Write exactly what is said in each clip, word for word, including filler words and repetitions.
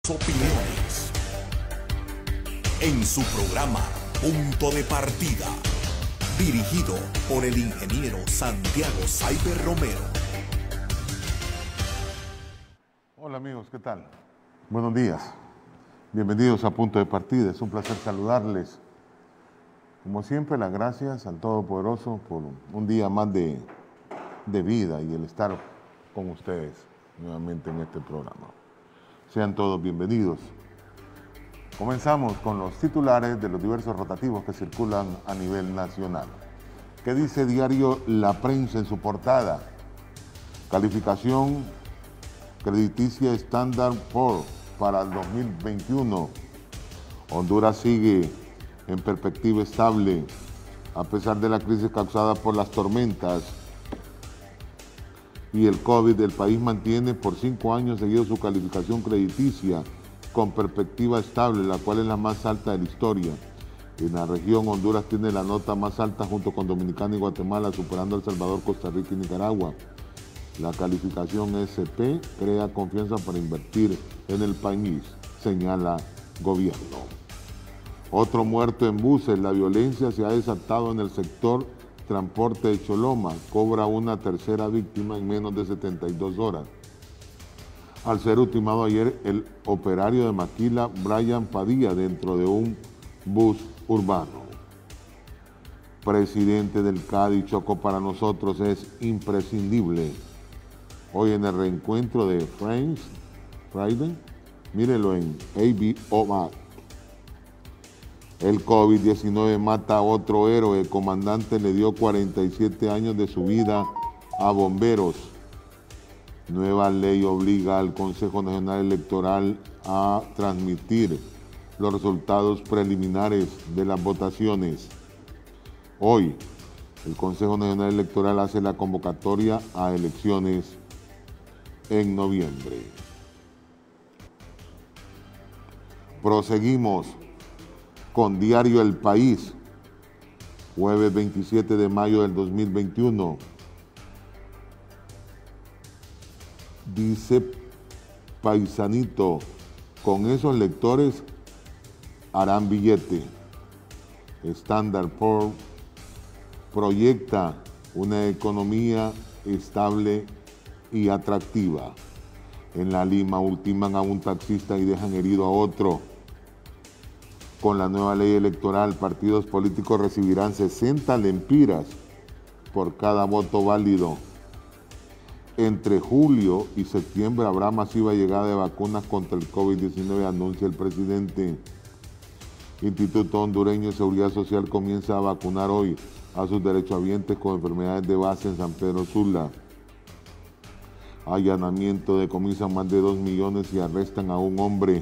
Opiniones en su programa Punto de Partida, dirigido por el ingeniero Santiago Saiber Romero. Hola amigos, ¿qué tal? Buenos días, bienvenidos a Punto de Partida, es un placer saludarles. Como siempre, las gracias al Todopoderoso por un día más de, de vida y el estar con ustedes nuevamente en este programa. Sean todos bienvenidos. Comenzamos con los titulares de los diversos rotativos que circulan a nivel nacional. ¿Qué dice diario La Prensa en su portada? Calificación crediticia Standard and Poor's para el dos mil veintiuno. Honduras sigue en perspectiva estable a pesar de la crisis causada por las tormentas y el COVID. El país mantiene por cinco años seguidos su calificación crediticia con perspectiva estable, la cual es la más alta de la historia. En la región, Honduras tiene la nota más alta junto con Dominicana y Guatemala, superando a El Salvador, Costa Rica y Nicaragua. La calificación S P crea confianza para invertir en el país, señala gobierno. Otro muerto en buses. La violencia se ha desatado en el sector transporte de Choloma. Cobra una tercera víctima en menos de setenta y dos horas. Al ser ultimado ayer el operario de Maquila, Brian Padilla, dentro de un bus urbano. Presidente del C A D I, Choco para nosotros es imprescindible. Hoy en el reencuentro de Friends, Friday, mírenlo en A B O M A. El COVID diecinueve mata a otro héroe. El comandante le dio cuarenta y siete años de su vida a bomberos. Nueva ley obliga al Consejo Nacional Electoral a transmitir los resultados preliminares de las votaciones. Hoy, el Consejo Nacional Electoral hace la convocatoria a elecciones en noviembre. Proseguimos con Diario El País, jueves veintisiete de mayo del dos mil veintiuno. Dice Paisanito, con esos lectores harán billete. Standard and Poor's proyecta una economía estable y atractiva. En La Lima ultiman a un taxista y dejan herido a otro. Con la nueva ley electoral, partidos políticos recibirán sesenta lempiras por cada voto válido. Entre julio y septiembre habrá masiva llegada de vacunas contra el COVID diecinueve, anuncia el presidente. Instituto Hondureño de Seguridad Social comienza a vacunar hoy a sus derechohabientes con enfermedades de base en San Pedro Sula. Allanamiento, decomisan más de dos millones y arrestan a un hombre.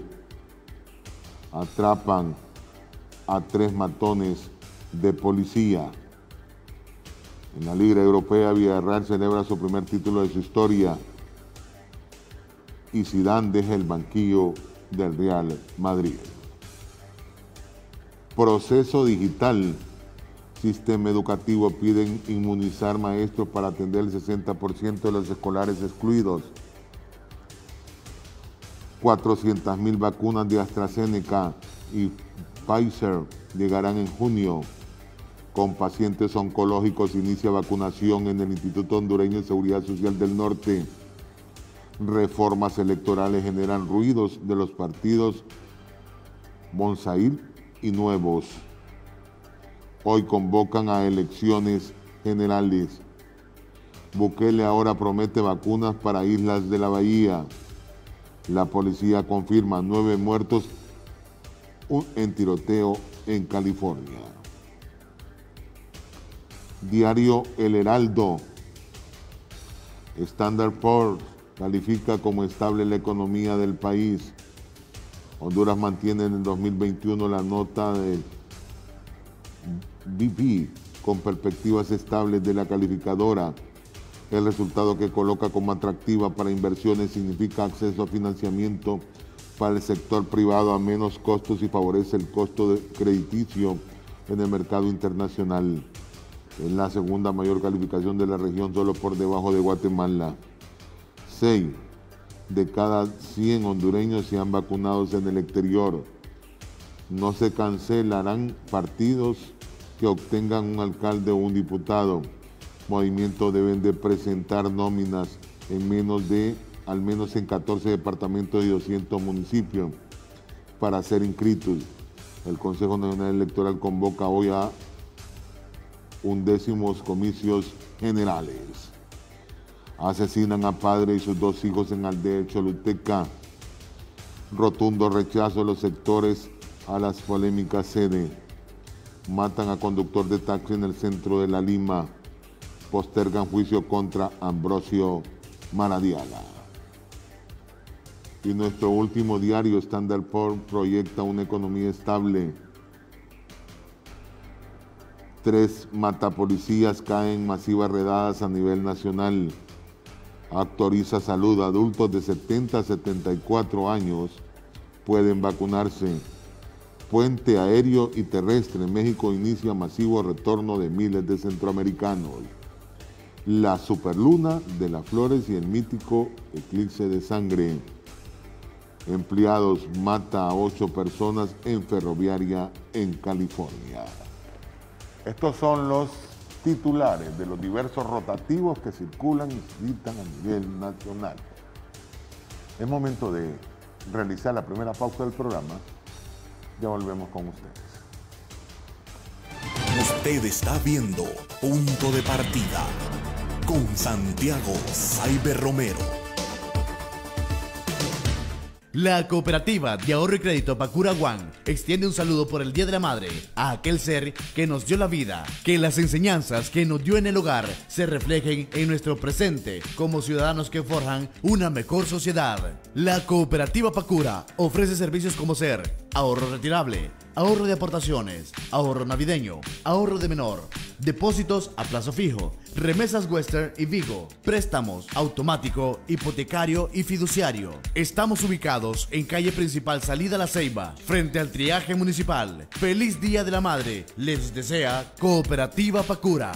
Atrapan a tres matones de policía. En la Liga Europea, Villarreal celebra su primer título de su historia y Zidane deja el banquillo del Real Madrid. Proceso digital. Sistema educativo piden inmunizar maestros para atender el sesenta por ciento de los escolares excluidos. cuatrocientas mil vacunas de AstraZeneca y Pfizer llegarán en junio. Con pacientes oncológicos inicia vacunación en el Instituto Hondureño de Seguridad Social del Norte. Reformas electorales generan ruidos de los partidos Bonsail y Nuevos. Hoy convocan a elecciones generales. Bukele ahora promete vacunas para islas de la Bahía. La policía confirma nueve muertos en tiroteo en California. Diario El Heraldo. Standard and Poor's califica como estable la economía del país. Honduras mantiene en el dos mil veintiuno la nota del B P con perspectivas estables de la calificadora. El resultado que coloca como atractiva para inversiones significa acceso a financiamiento para el sector privado a menos costos y favorece el costo de crediticio en el mercado internacional. Es la segunda mayor calificación de la región, solo por debajo de Guatemala. seis. de cada cien hondureños sean vacunados en el exterior. No se cancelarán partidos que obtengan un alcalde o un diputado. Movimientos deben de presentar nóminas en menos de, al menos en catorce departamentos y doscientos municipios para ser inscritos. El Consejo Nacional Electoral convoca hoy a undécimos comicios generales. Asesinan a padre y sus dos hijos en aldea de Choluteca. Rotundo rechazo de los sectores a las polémicas sede. Matan a conductor de taxi en el centro de La Lima. Postergan juicio contra Ambrosio Maradiaga. Y nuestro último diario, Standard and Poor's, proyecta una economía estable. Tres matapolicías caen masivas redadas a nivel nacional. Actualiza Salud, adultos de setenta a setenta y cuatro años pueden vacunarse. Puente aéreo y terrestre. México inicia masivo retorno de miles de centroamericanos. La superluna de las flores y el mítico eclipse de sangre. Empleados mata a ocho personas en ferroviaria en California. Estos son los titulares de los diversos rotativos que circulan y citan a nivel nacional. Es momento de realizar la primera pausa del programa. Ya volvemos con ustedes. Usted está viendo Punto de Partida con Santiago Cyber Romero. La Cooperativa de Ahorro y Crédito Pacura One extiende un saludo por el Día de la Madre a aquel ser que nos dio la vida, que las enseñanzas que nos dio en el hogar se reflejen en nuestro presente como ciudadanos que forjan una mejor sociedad. La Cooperativa Pacura ofrece servicios como ser ahorro retirable, ahorro de aportaciones, ahorro navideño, ahorro de menor, depósitos a plazo fijo, remesas Western y Vigo, préstamos automático, hipotecario y fiduciario. Estamos ubicados en calle principal Salida La Ceiba, frente al triaje municipal. Feliz Día de la Madre, les desea Cooperativa Pacura.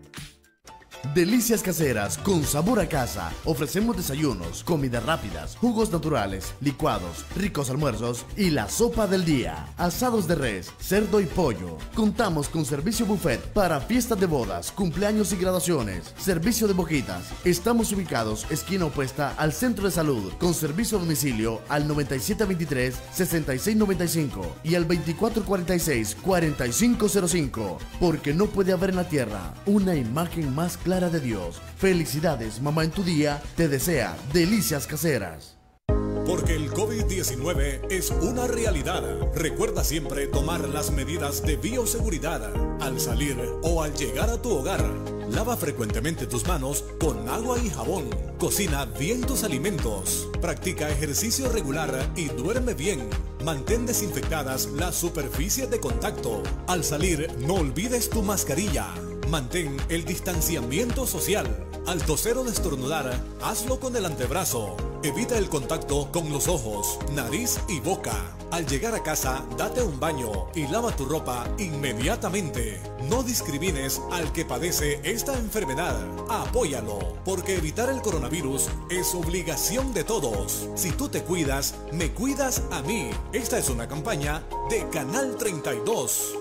Delicias caseras con sabor a casa. Ofrecemos desayunos, comidas rápidas, jugos naturales, licuados, ricos almuerzos y la sopa del día. Asados de res, cerdo y pollo. Contamos con servicio buffet para fiestas de bodas, cumpleaños y graduaciones. Servicio de boquitas. Estamos ubicados esquina opuesta al Centro de Salud, con servicio a domicilio al noventa y siete veintitrés, sesenta y seis noventa y cinco y al veinticuatro cuarenta y seis, cuarenta y cinco cero cinco. Porque no puede haber en la tierra una imagen más clara de Dios. Felicidades, mamá, en tu día te desea Delicias Caseras. Porque el COVID diecinueve es una realidad. Recuerda siempre tomar las medidas de bioseguridad al salir o al llegar a tu hogar. Lava frecuentemente tus manos con agua y jabón. Cocina bien tus alimentos. Practica ejercicio regular y duerme bien. Mantén desinfectadas las superficies de contacto. Al salir, no olvides tu mascarilla. Mantén el distanciamiento social. Al toser o estornudar, hazlo con el antebrazo. Evita el contacto con los ojos, nariz y boca. Al llegar a casa, date un baño y lava tu ropa inmediatamente. No discrimines al que padece esta enfermedad. Apóyalo, porque evitar el coronavirus es obligación de todos. Si tú te cuidas, me cuidas a mí. Esta es una campaña de Canal treinta y dos.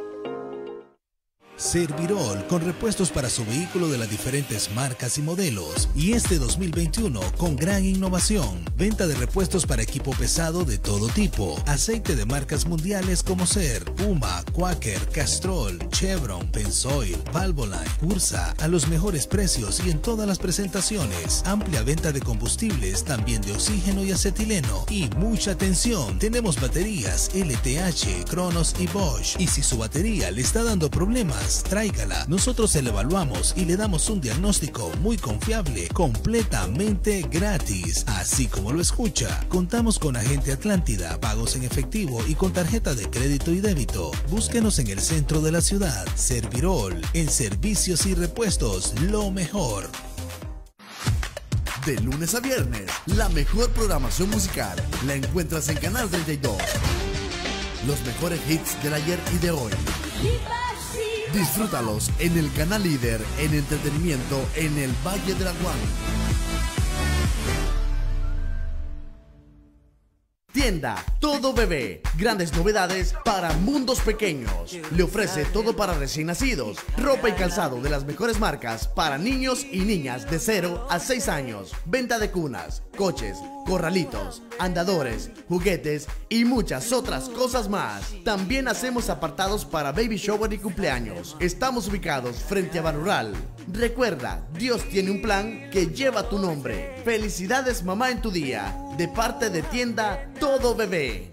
Servirol, con repuestos para su vehículo de las diferentes marcas y modelos. Y este dos mil veintiuno con gran innovación. Venta de repuestos para equipo pesado de todo tipo. Aceite de marcas mundiales como ser Puma, Quaker, Castrol, Chevron, Pennzoil, Valvoline, Ursa, a los mejores precios y en todas las presentaciones. Amplia venta de combustibles, también de oxígeno y acetileno. Y mucha atención, tenemos baterías L T H, Cronos y Bosch. Y si su batería le está dando problemas, tráigala. Nosotros se la evaluamos y le damos un diagnóstico muy confiable, completamente gratis. Así como lo escucha, contamos con agente Atlántida, pagos en efectivo y con tarjeta de crédito y débito. Búsquenos en el centro de la ciudad. Servirol, en servicios y repuestos, lo mejor. De lunes a viernes, la mejor programación musical la encuentras en Canal treinta y dos. Los mejores hits del ayer y de hoy. Disfrútalos en el canal líder en entretenimiento en el Valle de la Guan. Tienda Todo Bebé, grandes novedades para mundos pequeños. Le ofrece todo para recién nacidos, ropa y calzado de las mejores marcas para niños y niñas de cero a seis años. Venta de cunas, coches, corralitos, andadores, juguetes y muchas otras cosas más. También hacemos apartados para baby shower y cumpleaños. Estamos ubicados frente a Banural. Recuerda, Dios tiene un plan que lleva tu nombre. Felicidades mamá en tu día, de parte de Tienda Todo Bebé.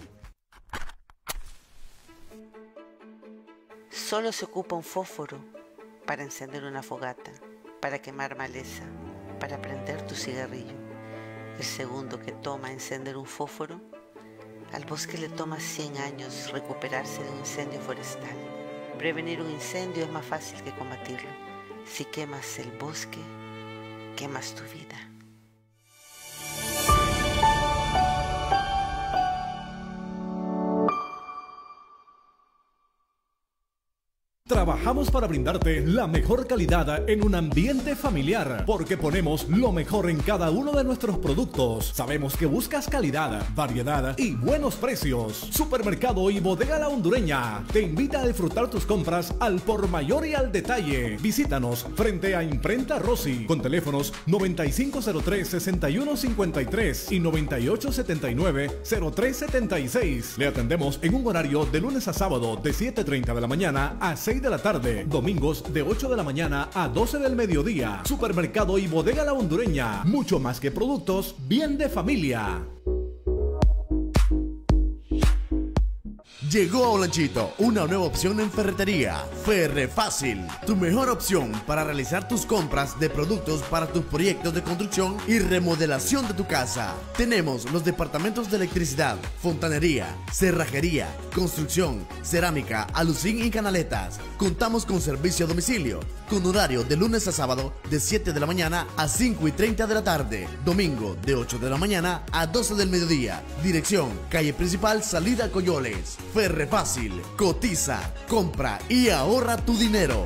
Solo se ocupa un fósforo para encender una fogata, para quemar maleza, para prender tu cigarrillo. El segundo que toma encender un fósforo, al bosque le toma cien años recuperarse de un incendio forestal. Prevenir un incendio es más fácil que combatirlo. Si quemas el bosque, quemas tu vida. Trabajamos para brindarte la mejor calidad en un ambiente familiar, porque ponemos lo mejor en cada uno de nuestros productos. Sabemos que buscas calidad, variedad y buenos precios. Supermercado y Bodega La Hondureña te invita a disfrutar tus compras al por mayor y al detalle. Visítanos frente a Imprenta Rossi con teléfonos noventa y cinco cero tres, sesenta y uno cincuenta y tres y noventa y ocho setenta y nueve, cero tres setenta y seis. Le atendemos en un horario de lunes a sábado de siete treinta de la mañana a seis de la tarde, domingos de ocho de la mañana a doce del mediodía. Supermercado y Bodega La Hondureña, mucho más que productos, bien de familia. Llegó a Olanchito una nueva opción en ferretería, Ferre Fácil, tu mejor opción para realizar tus compras de productos para tus proyectos de construcción y remodelación de tu casa. Tenemos los departamentos de electricidad, fontanería, cerrajería, construcción, cerámica, alucín y canaletas. Contamos con servicio a domicilio, con horario de lunes a sábado de siete de la mañana a cinco y treinta de la tarde, domingo de ocho de la mañana a doce del mediodía. Dirección, calle principal, salida Coyoles. Ferre Fácil, cotiza, compra y ahorra tu dinero.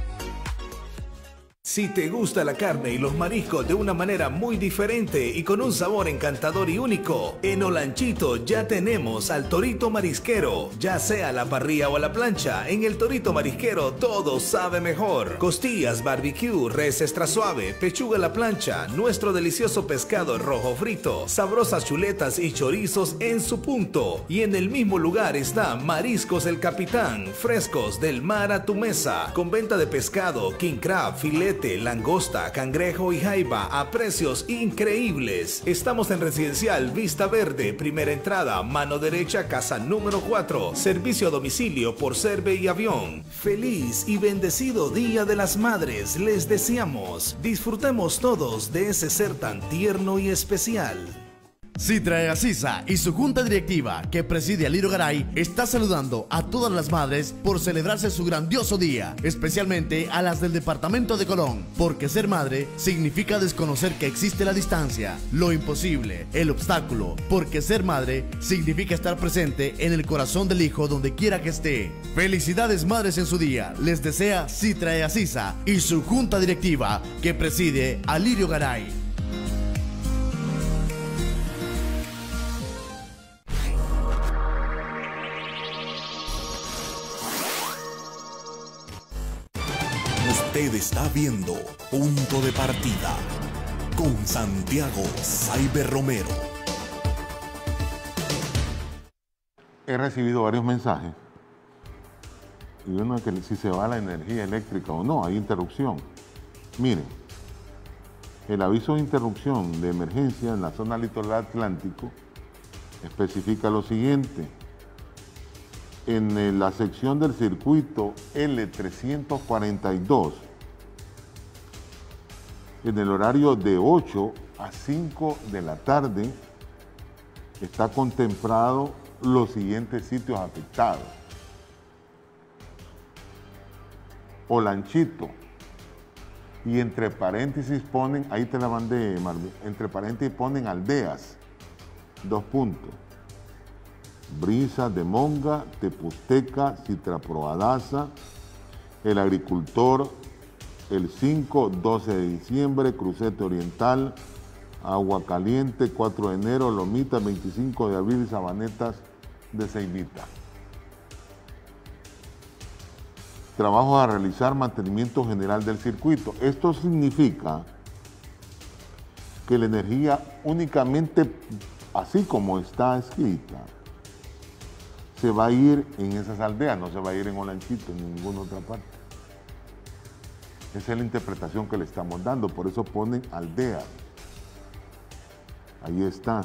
Si te gusta la carne y los mariscos de una manera muy diferente y con un sabor encantador y único, en Olanchito ya tenemos al torito marisquero. Ya sea a la parrilla o a la plancha, en el torito marisquero todo sabe mejor. Costillas, barbecue, res extra suave, pechuga a la plancha, nuestro delicioso pescado rojo frito, sabrosas chuletas y chorizos en su punto. Y en el mismo lugar está Mariscos El Capitán, frescos del mar a tu mesa, con venta de pescado, king crab, filete, langosta, cangrejo y jaiba a precios increíbles. Estamos en Residencial Vista Verde, primera entrada, mano derecha, casa número cuatro. Servicio a domicilio por Cerve y Avión. Feliz y bendecido Día de las Madres les deseamos. Disfrutemos todos de ese ser tan tierno y especial. Citra de Asisa y su junta directiva, que preside Alirio Garay, está saludando a todas las madres por celebrarse su grandioso día, especialmente a las del departamento de Colón, porque ser madre significa desconocer que existe la distancia, lo imposible, el obstáculo, porque ser madre significa estar presente en el corazón del hijo donde quiera que esté. Felicidades madres en su día, les desea Citra de Asisa y su junta directiva, que preside Alirio Garay. Usted está viendo Punto de Partida con Santiago Cyber Romero. He recibido varios mensajes y uno es que si se va la energía eléctrica o no, hay interrupción. Miren, el aviso de interrupción de emergencia en la zona litoral atlántico especifica lo siguiente. En la sección del circuito L trescientos cuarenta y dos, en el horario de ocho a cinco de la tarde, está contemplado los siguientes sitios afectados. Olanchito, y entre paréntesis ponen, ahí te la mandé, Marvin, entre paréntesis ponen aldeas, dos puntos. Brisa de Monga, Tepusteca, Citraproadaza, El Agricultor, el cinco, doce de diciembre, Crucete Oriental, Agua Caliente, cuatro de enero, Lomitas, veinticinco de abril, Sabanetas de Ceibita. Trabajos a realizar, mantenimiento general del circuito. Esto significa que la energía únicamente, así como está escrita, se va a ir en esas aldeas, no se va a ir en Olanchito, ni en ninguna otra parte. Esa es la interpretación que le estamos dando, por eso ponen aldeas. Ahí está.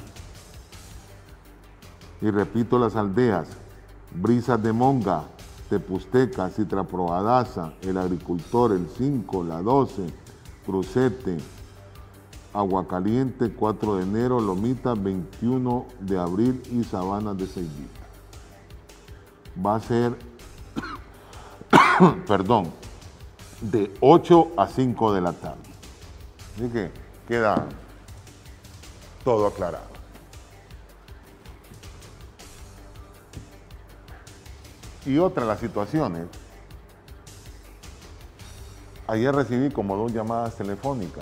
Y repito las aldeas: Brisas de Monga, Tepusteca, Citraproadaza, El Agricultor, El cinco, La doce, Crucete, Agua Caliente, cuatro de enero, Lomitas, veintiuno de abril y Sabanas de Ceibita. Va a ser, perdón, de ocho a cinco de la tarde. Así que queda todo aclarado. Y otra de las situaciones, ayer recibí como dos llamadas telefónicas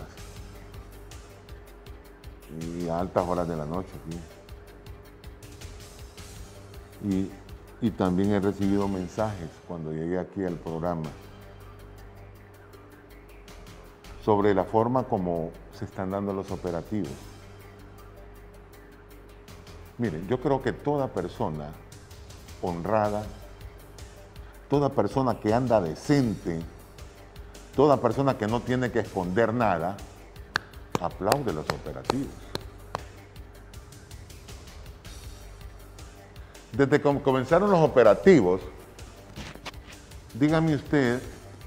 y a altas horas de la noche, ¿sí? y, y también he recibido mensajes cuando llegué aquí al programa sobre la forma como se están dando los operativos. Miren, yo creo que toda persona honrada, toda persona que anda decente, toda persona que no tiene que esconder nada, aplaude los operativos. Desde que comenzaron los operativos, dígame usted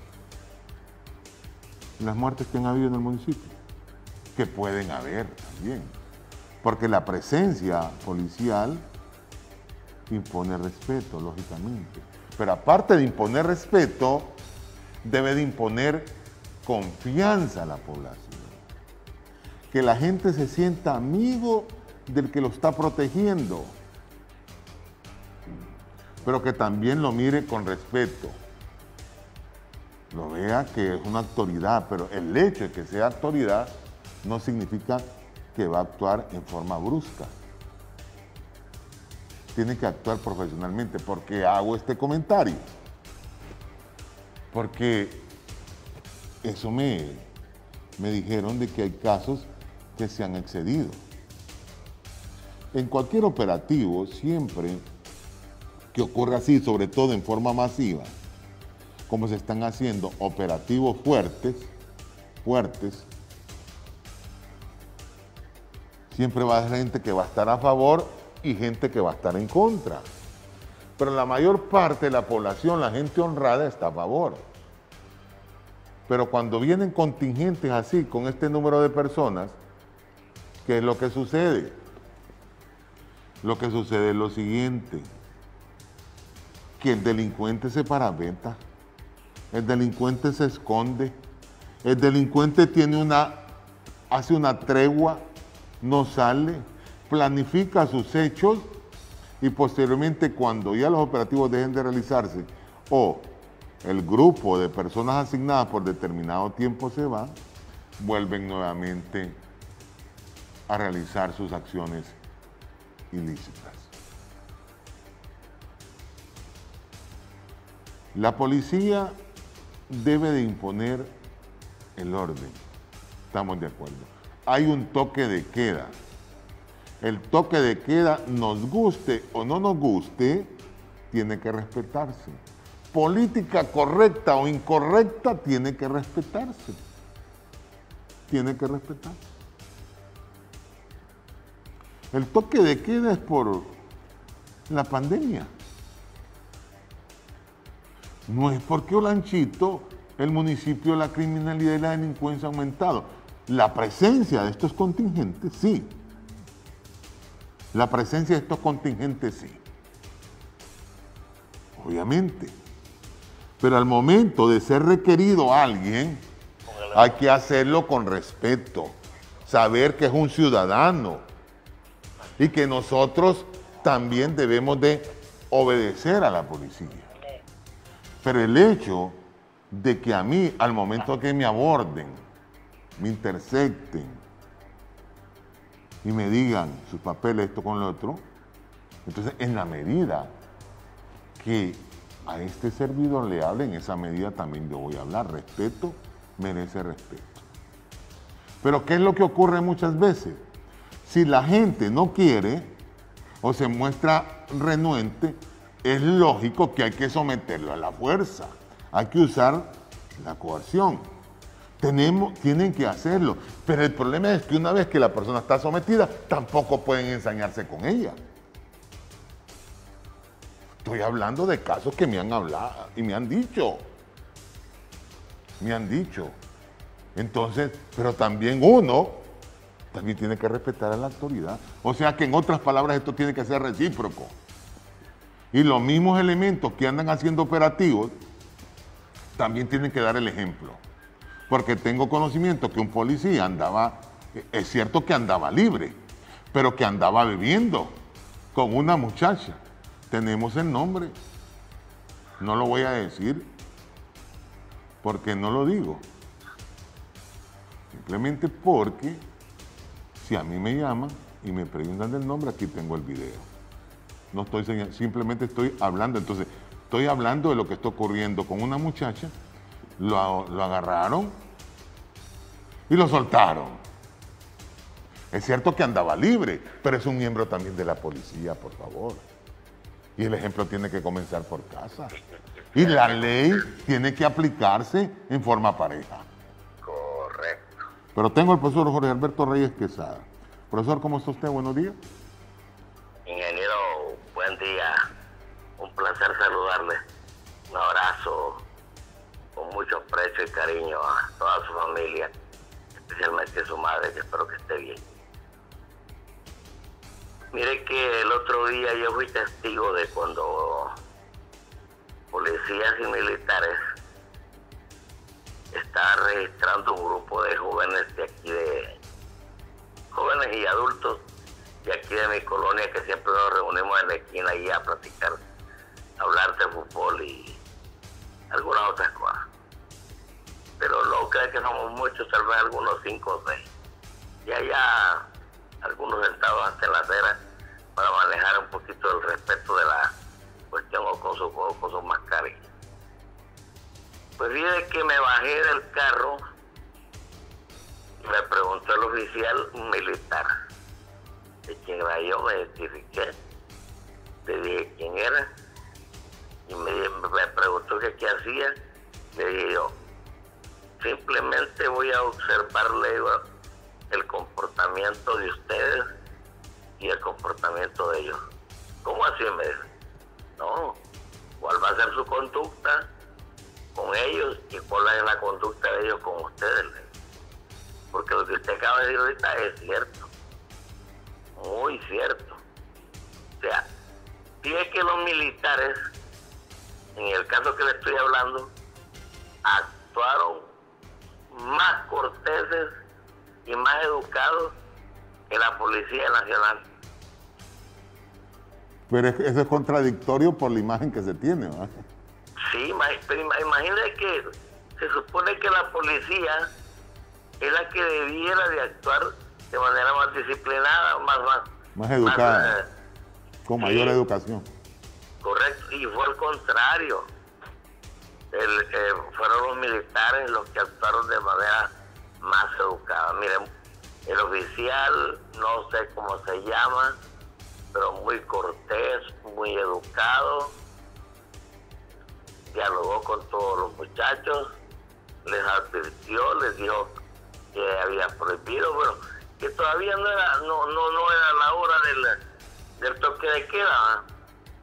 las muertes que han habido en el municipio, que pueden haber también, porque la presencia policial impone respeto, lógicamente. Pero aparte de imponer respeto, debe de imponer confianza a la población. Que la gente se sienta amigo del que lo está protegiendo, pero que también lo mire con respeto. Lo vea que es una autoridad, pero el hecho de que sea autoridad no significa que va a actuar en forma brusca. Tiene que actuar profesionalmente. ¿Por qué hago este comentario? Porque eso me, me dijeron de que hay casos que se han excedido. En cualquier operativo, siempre que ocurra así, sobre todo en forma masiva, como se están haciendo operativos fuertes, fuertes, siempre va a haber gente que va a estar a favor y gente que va a estar en contra. Pero la mayor parte de la población, la gente honrada, está a favor. Pero cuando vienen contingentes así, con este número de personas, ¿qué es lo que sucede? Lo que sucede es lo siguiente, que el delincuente se paraventa, el delincuente se esconde, el delincuente tiene una, hace una tregua, no sale, planifica sus hechos y posteriormente, cuando ya los operativos dejen de realizarse o el grupo de personas asignadas por determinado tiempo se va, vuelven nuevamente a realizar sus acciones ilícitas. La policía debe de imponer el orden, estamos de acuerdo. Hay un toque de queda. El toque de queda, nos guste o no nos guste, tiene que respetarse. Política correcta o incorrecta tiene que respetarse. Tiene que respetarse. El toque de queda es por la pandemia. No es porque Olanchito, el municipio, la criminalidad y la delincuencia ha aumentado. La presencia de estos contingentes, sí. La presencia de estos contingentes, sí. Obviamente. Pero al momento de ser requerido a alguien, hay que hacerlo con respeto. Saber que es un ciudadano. Y que nosotros también debemos de obedecer a la policía. Pero el hecho de que a mí, al momento que me aborden, me intercepten, y me digan sus papeles, esto con lo otro, entonces en la medida que a este servidor le hable, en esa medida también yo voy a hablar. Respeto merece respeto. Pero ¿qué es lo que ocurre muchas veces? Si la gente no quiere o se muestra renuente, es lógico que hay que someterlo a la fuerza. Hay que usar la coerción. Tenemos, tienen que hacerlo. Pero el problema es que una vez que la persona está sometida, tampoco pueden ensañarse con ella. Estoy hablando de casos que me han hablado y me han dicho. Me han dicho. Entonces, pero también uno también tiene que respetar a la autoridad. O sea que en otras palabras esto tiene que ser recíproco. Y los mismos elementos que andan haciendo operativos también tienen que dar el ejemplo. Porque tengo conocimiento que un policía andaba, es cierto que andaba libre, pero que andaba bebiendo con una muchacha. Tenemos el nombre. No lo voy a decir porque no lo digo. Simplemente porque si a mí me llaman y me preguntan del nombre, aquí tengo el video. No estoy señalando, simplemente estoy hablando. Entonces, estoy hablando de lo que está ocurriendo con una muchacha. Lo, lo agarraron y lo soltaron. Es cierto que andaba libre, pero es un miembro también de la policía, por favor. Y el ejemplo tiene que comenzar por casa. Y la ley tiene que aplicarse en forma pareja. Correcto. Pero tengo al profesor Jorge Alberto Reyes Quesada. Profesor, ¿cómo está usted? Buenos días. Ingeniero, buen día. Un placer saludarle. Un abrazo con mucho aprecio y cariño a toda su familia, especialmente a su madre, que espero que esté bien. Mire que el otro día yo fui testigo de cuando policías y militares estaban registrando un grupo de jóvenes de aquí, de jóvenes y adultos de aquí de mi colonia, que siempre nos reunimos en la esquina ahí a platicar, a hablar de fútbol y algunas otras cosas. Pero no creo que somos muchos, tal vez algunos cinco o seis. Y allá algunos sentados hasta en la acera para manejar un poquito el respeto de la cuestión o con su, con su mascarilla. Pues fíjate que me bajé del carro y me preguntó el oficial militar de quién era yo, me identifiqué, le dije quién era y me, me preguntó que qué hacía, le dije yo, simplemente voy a observarle el comportamiento de ustedes y el comportamiento de ellos. ¿Cómo así? Me dice, no, ¿cuál va a ser su conducta con ellos y cuál es la conducta de ellos con ustedes? Porque lo que usted acaba de decir ahorita es cierto, muy cierto. O sea, tiene que los militares, en el caso que le estoy hablando, actuaron más corteses y más educados que la Policía Nacional. Pero eso es contradictorio por la imagen que se tiene, ¿verdad? Sí, pero imagínate que se supone que la policía es la que debiera de actuar de manera más disciplinada, más más, más educada, más, eh, con sí, mayor educación. Correcto, y fue al contrario. El, eh, fueron los militares los que actuaron de manera más educada. Miren, el oficial, no sé cómo se llama, pero muy cortés, muy educado, dialogó con todos los muchachos, les advirtió, les dijo que había prohibido, bueno, que todavía no era, no, no, no era la hora del, del toque de queda, ¿eh?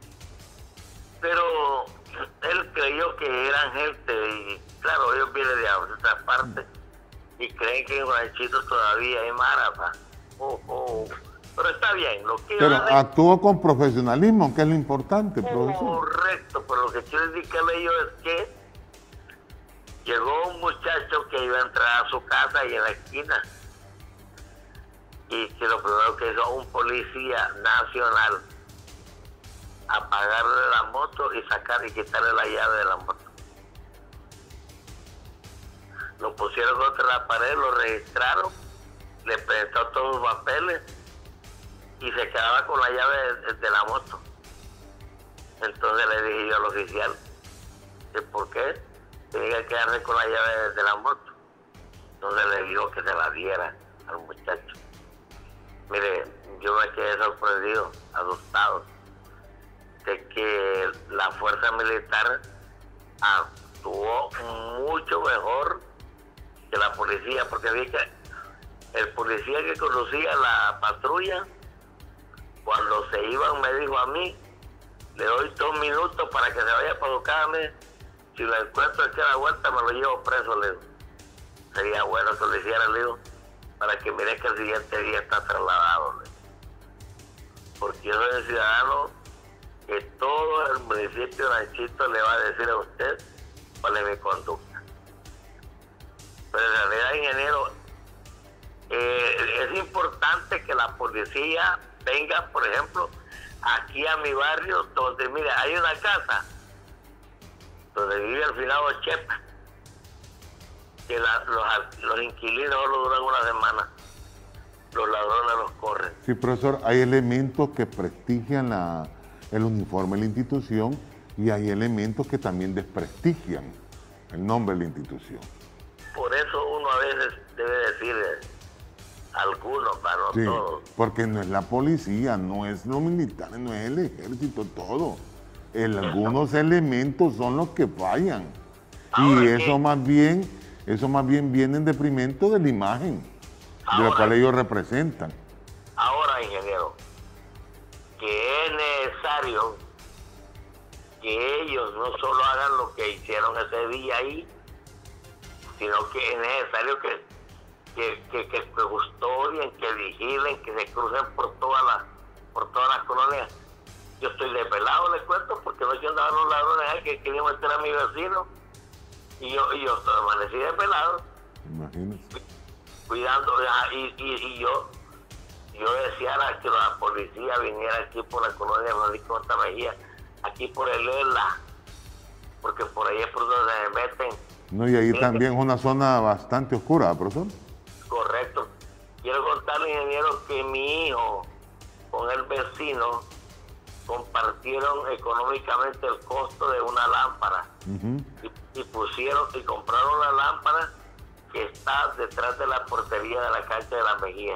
Pero él creyó que eran gente, y claro, ellos vienen de otras partes y creen que en Ranchito todavía hay mara, oh, oh. Pero está bien. Lo que pero de... actuó con profesionalismo, que es lo importante, profesor. Correcto, pero lo que quiero indicarle a ellos es que llegó un muchacho que iba a entrar a su casa y en la esquina, y que lo primero que hizo un policía nacional, apagarle la moto y sacar y quitarle la llave de la moto. Lo pusieron contra la pared, lo registraron, le presentó todos los papeles y se quedaba con la llave de, de la moto. Entonces le dije yo al oficial que por qué tenía que quedarse con la llave de, de la moto. Entonces le dijo que se la diera al muchacho. Mire, yo me quedé sorprendido, asustado, de que la fuerza militar actuó mucho mejor que la policía, porque vi que el policía que conducía la patrulla, cuando se iban me dijo a mí, le doy dos minutos para que se vaya para su casa, si lo encuentro aquí a la vuelta me lo llevo preso, le digo. Sería bueno que lo hiciera, le digo, para que mire que el siguiente día está trasladado, le digo. Porque yo soy un ciudadano que todo el municipio de Ranchito le va a decir a usted cuál es mi conducta. Pero en realidad, ingeniero, eh, es importante que la policía venga, por ejemplo, aquí a mi barrio, donde, mira, hay una casa donde vive el finado Chepa, que la, los, los inquilinos solo duran una semana, los ladrones los corren. Sí, profesor, hay elementos que prestigian la, el uniforme de la institución y hay elementos que también desprestigian el nombre de la institución. Por eso uno a veces debe decir algunos, para no sí, todos. Porque no es la policía, no es los militares, no es el ejército, todo. El, algunos elementos son los que fallan. Ahora y eso que, más bien, eso más bien viene en detrimento de la imagen ahora, de la cual ellos representan. Ahora, ingeniero, que es necesario que ellos no solo hagan lo que hicieron ese día ahí, sino que es necesario que, que, que, que custodien, que vigilen, que se crucen por todas las, por todas las colonias. Yo estoy desvelado, les cuento, porque no yo andaban los ladrones ahí que querían meter a mi vecino y yo, y yo amanecí desvelado. Imagínese. Cuidando, y, y, y yo yo deseara que la policía viniera aquí por la colonia Francisco J. Mejía, aquí por el ELA, porque por ahí es por donde se meten. No, y ahí Miren también que, es una zona bastante oscura, profesor. Correcto. Quiero contarle, ingeniero, que mi hijo con el vecino compartieron económicamente el costo de una lámpara. Uh-huh. y, y pusieron y compraron la lámpara que está detrás de la portería de la cancha de la Mejía.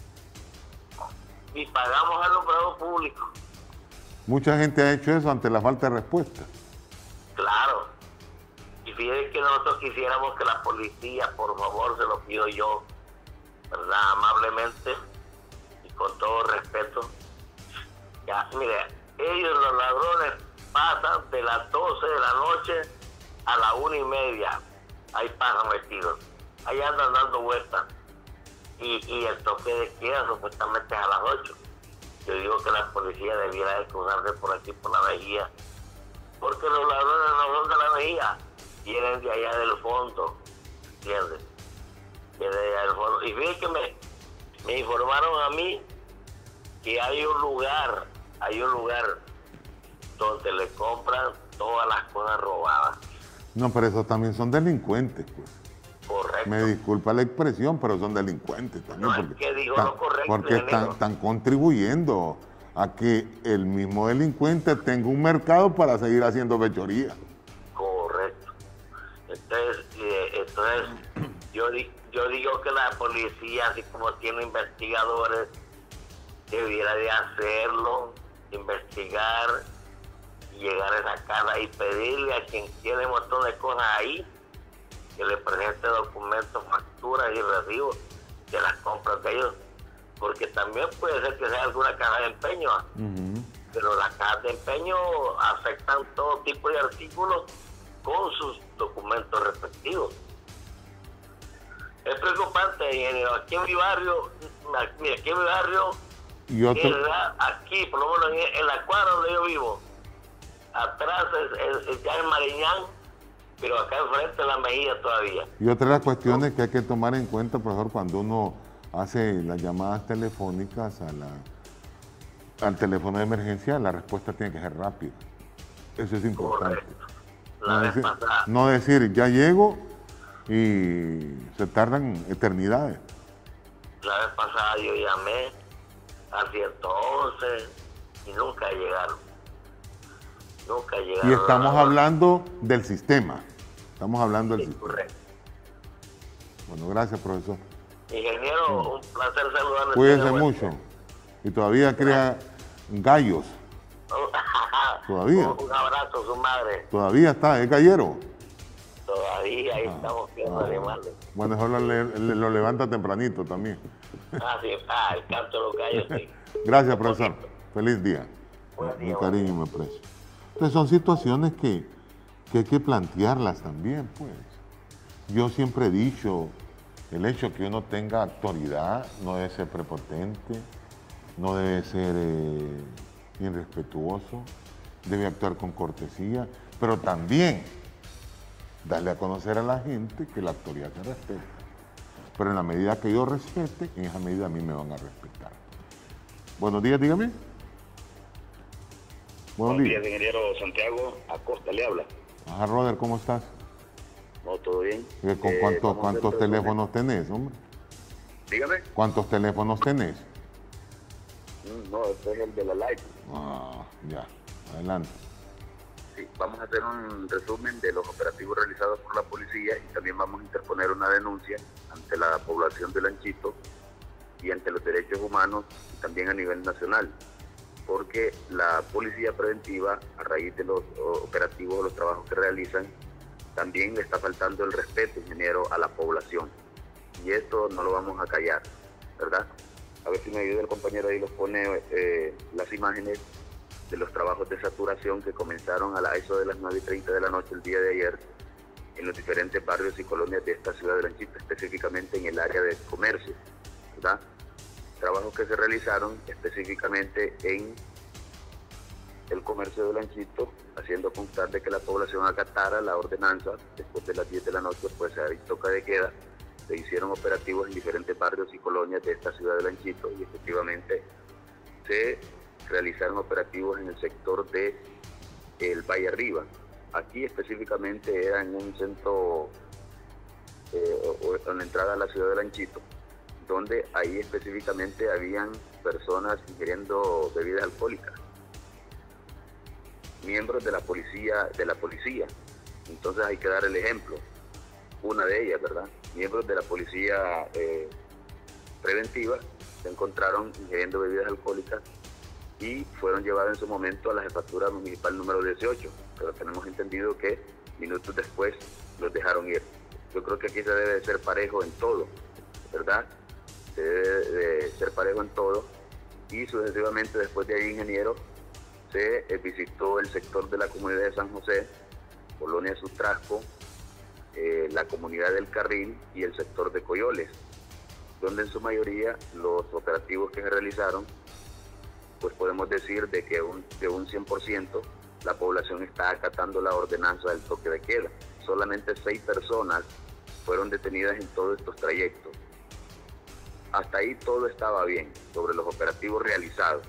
Y pagamos alumbrado público. Mucha gente ha hecho eso ante la falta de respuesta. Claro. Y fíjense que nosotros quisiéramos que la policía, por favor, se lo pido yo, ¿verdad? Amablemente y con todo respeto. Ya, mire, ellos, los ladrones, pasan de las doce de la noche a la una y media. Ahí pasan metidos. Ahí andan dando vueltas. Y, y el toque de queda supuestamente es a las ocho. Yo digo que la policía debiera de cruzarse por aquí, por la Mejía. Porque los ladrones no son de la Mejía. Vienen de allá del fondo. ¿Entiendes? Vienen de allá del fondo. Y fíjense que me, me informaron a mí que hay un lugar, hay un lugar donde le compran todas las cosas robadas. No, pero esos también son delincuentes, pues. Correcto. Me disculpa la expresión, pero son delincuentes también. No, porque es que digo están, lo correcto, porque están, están contribuyendo a que el mismo delincuente tenga un mercado para seguir haciendo fechoría. Correcto. Entonces, eh, entonces yo, yo digo que la policía, así como tiene investigadores, debiera de hacerlo, investigar, llegar a esa casa y pedirle a quien tiene un montón de cosas ahí que le presente documentos, facturas y recibos de las compras de ellos, porque también puede ser que sea alguna caja de empeño, uh-huh. pero las cajas de empeño afectan todo tipo de artículos con sus documentos respectivos. Es preocupante, ingeniero. Aquí en mi barrio, mira, aquí en mi barrio, ¿Y otro? ¿verdad? Aquí, por lo menos en, en la cuadra donde yo vivo, atrás es, es, es ya en Mariñán, pero acá enfrente la Mejía todavía. Y otra de las cuestiones que hay que tomar en cuenta, profesor, cuando uno hace las llamadas telefónicas a la, al teléfono de emergencia, la respuesta tiene que ser rápida. Eso es importante. Correcto. La no, vez decir, pasada. no decir, ya llego y se tardan eternidades. La vez pasada yo llamé a ciento once y nunca llegaron. Nunca llegaron. Y estamos hablando del sistema. Estamos hablando del Sí, sistema. correcto. Bueno, gracias, profesor. Ingeniero, un placer saludarle. Cuídense Buen mucho. día. Y todavía crea gallos. Todavía. Un, un abrazo a su madre. Todavía está, es gallero. Todavía ahí Ah, estamos viendo ah. animales. Bueno, mejor lo, le- le- lo levanta tempranito también. Ah, sí, ah, el canto de los gallos, sí. Gracias, profesor. Feliz día. Buen día, Mi buen cariño y mi aprecio. Entonces son situaciones que, que hay que plantearlas también, pues. Yo siempre he dicho, el hecho que uno tenga autoridad no debe ser prepotente, no debe ser eh, irrespetuoso, debe actuar con cortesía, pero también darle a conocer a la gente que la autoridad se respeta. Pero en la medida que yo respete, en esa medida a mí me van a respetar. Buenos días, dígame. Buenos Buenos días. días, ingeniero Santiago Acosta le habla. Ajá, Roder, ¿cómo estás? No, todo bien. Eh, ¿Con Eh, cuántos, vamos a cuántos hacer tres teléfonos tenés, hombre? resumen. Dígame. ¿Cuántos teléfonos tenés? Mm, No, este es el de la live. Ah, ya, adelante. Sí, vamos a hacer un resumen de los operativos realizados por la policía y también vamos a interponer una denuncia ante la población de Lanchito y ante los derechos humanos y también a nivel nacional, porque la policía preventiva, a raíz de los o, operativos o los trabajos que realizan, también le está faltando el respeto, ingeniero, a la población. Y esto no lo vamos a callar, ¿verdad? A ver si me ayuda el compañero ahí, los pone eh, las imágenes de los trabajos de saturación que comenzaron a la eso de las nueve y treinta de la noche el día de ayer en los diferentes barrios y colonias de esta ciudad de Lanchito, específicamente en el área de comercio, ¿verdad? Trabajos que se realizaron específicamente en el comercio de Lanchito, haciendo constar de que la población acatara la ordenanza. Después de las diez de la noche, pues hay toca de queda, se hicieron operativos en diferentes barrios y colonias de esta ciudad de Lanchito y efectivamente se realizaron operativos en el sector de el Valle Arriba. Aquí específicamente era en un centro, eh, o, o en la entrada a la ciudad de Lanchito, donde ahí específicamente habían personas ingiriendo bebidas alcohólicas, miembros de la policía, de la policía. Entonces hay que dar el ejemplo, una de ellas, ¿verdad? Miembros de la policía eh, preventiva se encontraron ingiriendo bebidas alcohólicas y fueron llevados en su momento a la jefatura municipal número dieciocho, pero tenemos entendido que minutos después los dejaron ir. Yo creo que aquí se debe de ser parejo en todo, ¿verdad? Se debe de ser parejo en todo y sucesivamente después de ahí, ingeniero, se eh, visitó el sector de la comunidad de San José, Colonia Sutrasco, eh, la comunidad del Carril y el sector de Coyoles, donde en su mayoría los operativos que se realizaron, pues podemos decir de que un, de un cien por ciento la población está acatando la ordenanza del toque de queda. Solamente seis personas fueron detenidas en todos estos trayectos. Hasta ahí todo estaba bien sobre los operativos realizados.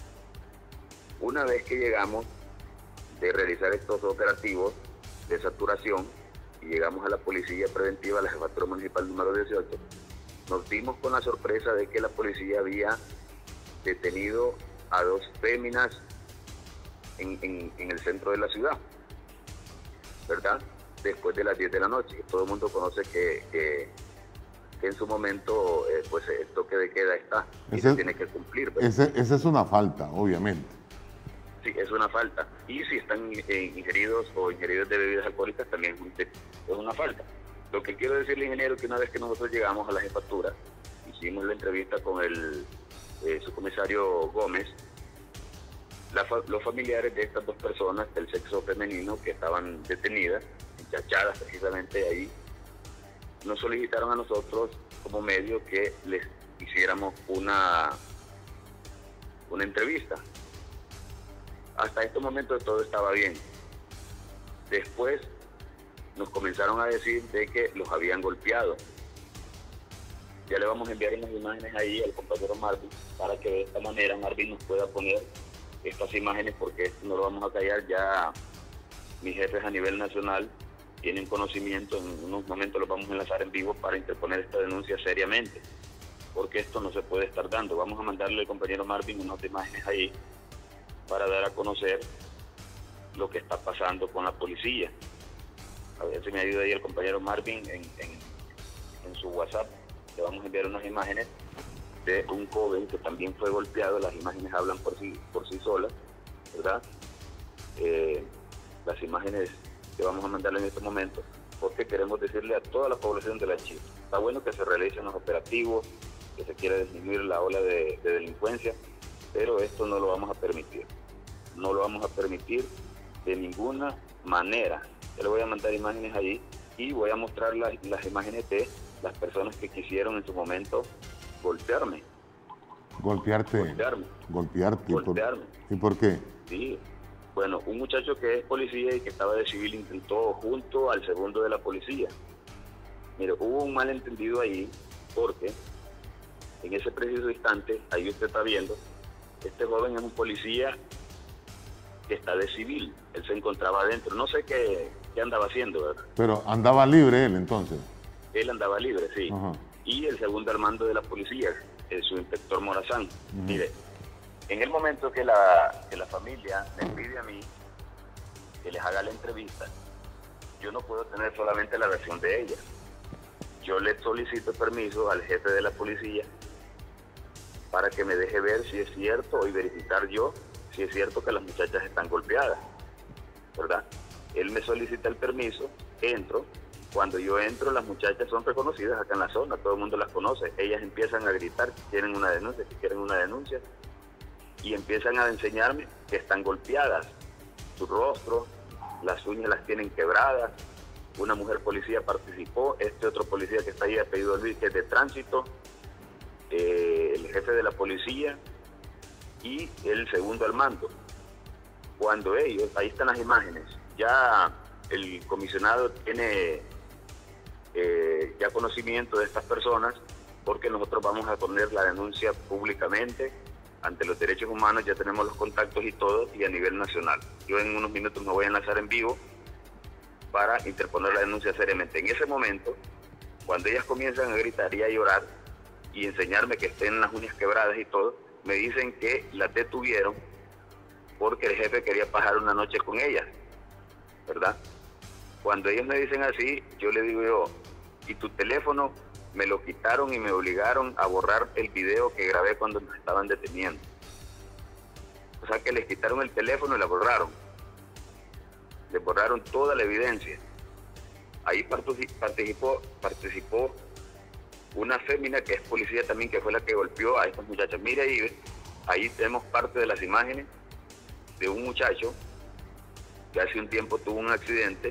Una vez que llegamos de realizar estos operativos de saturación y llegamos a la policía preventiva, a la jefatura municipal número dieciocho, nos dimos con la sorpresa de que la policía había detenido a dos féminas en, en, en el centro de la ciudad, ¿verdad? Después de las diez de la noche. Todo el mundo conoce que, que, que en su momento eh, pues el toque de queda está y Ese- se tiene que cumplir, ¿verdad? Ese- Esa es una falta, obviamente. Sí, es una falta. Y si están eh, ingeridos o ingeridos de bebidas alcohólicas, también es, un te- es una falta. Lo que quiero decirle, ingeniero, que una vez que nosotros llegamos a la jefatura, hicimos la entrevista con el eh, subcomisario Gómez, la fa- los familiares de estas dos personas del sexo femenino que estaban detenidas, enchachadas precisamente ahí, nos solicitaron a nosotros como medio que les hiciéramos una, una entrevista. Hasta este momento todo estaba bien. Después nos comenzaron a decir de que los habían golpeado. Ya le vamos a enviar unas imágenes ahí al compañero Marvin para que de esta manera Marvin nos pueda poner estas imágenes, porque esto no lo vamos a callar. Ya mis jefes a nivel nacional tienen conocimiento, en unos momentos los vamos a enlazar en vivo para interponer esta denuncia seriamente. porque esto no se puede estar dando. Vamos a mandarle al compañero Marvin unas imágenes ahí para dar a conocer lo que está pasando con la policía. A ver si me ayuda ahí el compañero Marvin en, en, en su WhatsApp. Le vamos a enviar unas imágenes de un joven que también fue golpeado. Las imágenes hablan por sí, por sí solas, ¿verdad? Eh, las imágenes que vamos a mandarle en este momento, porque queremos decirle a toda la población de La Chita, está bueno que se realicen los operativos, que se quiera disminuir la ola de, de delincuencia, pero esto no lo vamos a permitir. No lo vamos a permitir de ninguna manera. Yo le voy a mandar imágenes ahí y voy a mostrar las, las imágenes de las personas que quisieron en su momento golpearme. Golpearte. Golpearme. Golpearte. Golpearme. ¿Y por qué? Sí. Bueno, un muchacho que es policía y que estaba de civil intentó junto al segundo de la policía. Mire, hubo un malentendido ahí porque en ese preciso instante, ahí usted está viendo, este joven es un policía que está de civil. Él se encontraba adentro. No sé qué, qué andaba haciendo, ¿verdad? Pero andaba libre él entonces. Él andaba libre, sí. Ajá. Y el segundo al mando de la policía, el subinspector Morazán. Uh-huh. Mire, en el momento que la, que la familia me pide a mí que les haga la entrevista, yo no puedo tener solamente la versión de ella. Yo le solicito permiso al jefe de la policía para que me deje ver si es cierto y verificar yo si es cierto que las muchachas están golpeadas, ¿verdad? Él me solicita el permiso, entro. Cuando yo entro, las muchachas son reconocidas acá en la zona, todo el mundo las conoce. Ellas empiezan a gritar que quieren una denuncia, que quieren una denuncia, y empiezan a enseñarme que están golpeadas. Su rostro, las uñas las tienen quebradas. Una mujer policía participó, este otro policía que está ahí, apellido Luis, que es de tránsito, eh, el jefe de la policía y el segundo al mando. Cuando ellos, ahí están las imágenes, ya el comisionado tiene eh, ya conocimiento de estas personas, porque nosotros vamos a poner la denuncia públicamente ante los derechos humanos, ya tenemos los contactos y todo, y a nivel nacional. Yo en unos minutos me voy a enlazar en vivo para interponer la denuncia seriamente. En ese momento, cuando ellas comienzan a gritar y a llorar y enseñarme que estén las uñas quebradas y todo, me dicen que las detuvieron porque el jefe quería pasar una noche con ellas, ¿verdad? Cuando ellos me dicen así, yo le digo yo, ¿y tu teléfono? Me lo quitaron y me obligaron a borrar el video que grabé cuando nos estaban deteniendo. O sea que les quitaron el teléfono y la borraron. Les borraron toda la evidencia. Ahí participó, participó una fémina que es policía también, que fue la que golpeó a estas muchachas. Mire ahí, ahí tenemos parte de las imágenes de un muchacho que hace un tiempo tuvo un accidente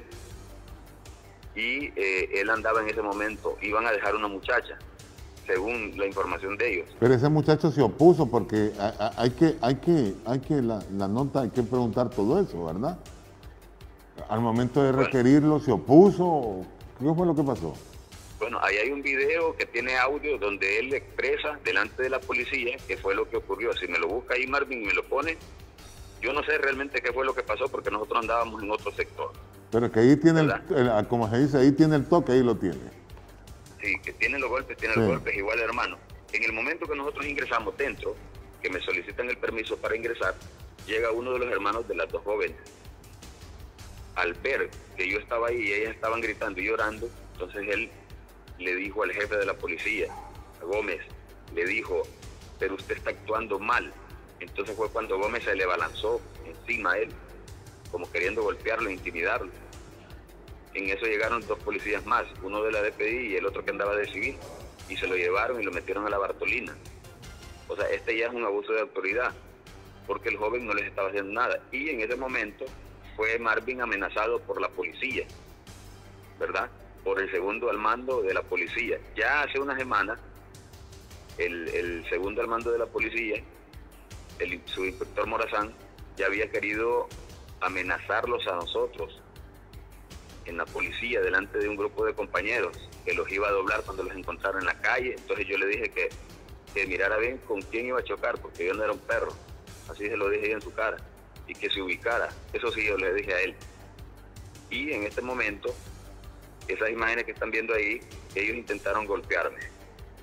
y eh, él andaba en ese momento, iban a dejar una muchacha, según la información de ellos. Pero ese muchacho se opuso porque hay que, hay que, hay que la, la nota, hay que preguntar todo eso, ¿verdad? Al momento de requerirlo, ¿se opuso? ¿Qué fue lo que pasó? Bueno, ahí hay un video que tiene audio donde él expresa delante de la policía qué fue lo que ocurrió. Si me lo busca ahí Marvin y me lo pone, yo no sé realmente qué fue lo que pasó porque nosotros andábamos en otro sector. Pero que ahí tiene, el, el, como se dice, ahí tiene el toque, ahí lo tiene. Sí, que tiene los golpes, tiene sí. los golpes, igual hermano. En el momento que nosotros ingresamos dentro, que me solicitan el permiso para ingresar, llega uno de los hermanos de las dos jóvenes. Al ver que yo estaba ahí y ellas estaban gritando y llorando, entonces él le dijo al jefe de la policía, a Gómez, le dijo, pero usted está actuando mal. Entonces fue cuando Gómez se le balanzó encima a él, como queriendo golpearlo, intimidarlo. En eso llegaron dos policías más, uno de la D P I y el otro que andaba de civil, y se lo llevaron y lo metieron a la Bartolina. O sea, este ya es un abuso de autoridad, porque el joven no les estaba haciendo nada. Y en ese momento fue Marvin amenazado por la policía, ¿verdad? Por el segundo al mando de la policía. Ya hace una semana, el, el segundo al mando de la policía, el subinspector Morazán, ya había querido amenazarlos a nosotros en la policía delante de un grupo de compañeros que los iba a doblar cuando los encontraron en la calle. Entonces yo le dije que, que mirara bien con quién iba a chocar, porque yo no era un perro, así se lo dije yo en su cara, y que se ubicara. Eso sí yo le dije a él. Y en este momento, esas imágenes que están viendo ahí, ellos intentaron golpearme.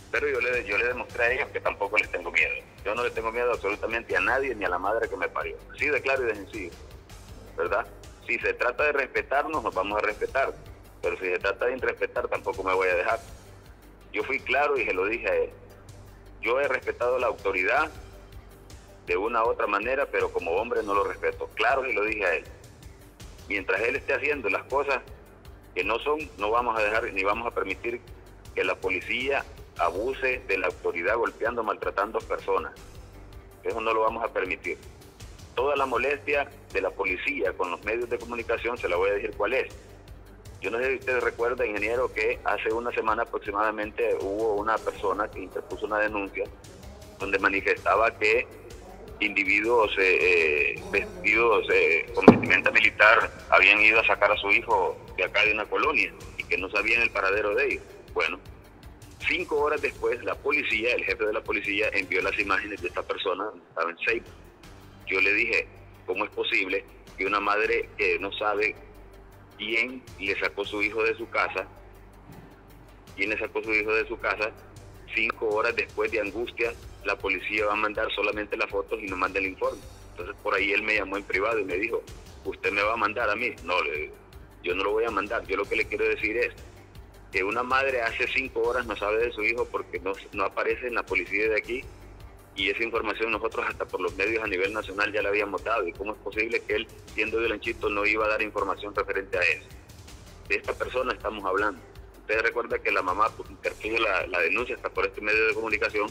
Pero yo le, yo le demostré a ellos que tampoco les tengo miedo. Yo no le tengo miedo absolutamente a nadie, ni a la madre que me parió. Así de claro y de sencillo, ¿verdad? Si se trata de respetarnos, nos vamos a respetar. Pero si se trata de irrespetar, tampoco me voy a dejar. Yo fui claro y se lo dije a él. Yo he respetado la autoridad de una u otra manera, pero como hombre no lo respeto. Claro y lo dije a él. Mientras él esté haciendo las cosas que no son, no vamos a dejar ni vamos a permitir que la policía abuse de la autoridad golpeando, maltratando personas. Eso no lo vamos a permitir. Toda la molestia de la policía con los medios de comunicación, se la voy a decir cuál es. Yo no sé si usted recuerda, ingeniero, que hace una semana aproximadamente hubo una persona que interpuso una denuncia donde manifestaba que individuos eh, eh, vestidos eh, con vestimenta militar habían ido a sacar a su hijo de acá de una colonia y que no sabían el paradero de ellos. Bueno, cinco horas después la policía, el jefe de la policía, envió las imágenes de esta persona, estaba en Ceiba. Yo le dije, ¿cómo es posible que una madre que no sabe quién le sacó su hijo de su casa, quién le sacó su hijo de su casa, cinco horas después de angustia, la policía va a mandar solamente las fotos y no manda el informe? Entonces por ahí él me llamó en privado y me dijo, ¿usted me va a mandar a mí? No, le digo, yo no lo voy a mandar. Yo lo que le quiero decir es que una madre hace cinco horas no sabe de su hijo porque no, no aparece en la policía de aquí, y esa información nosotros hasta por los medios a nivel nacional ya la habíamos dado. ¿Y cómo es posible que él, siendo de Lanchito, no iba a dar información referente a eso? De esta persona estamos hablando. Usted recuerda que la mamá pues, interpuso la, la denuncia hasta por este medio de comunicación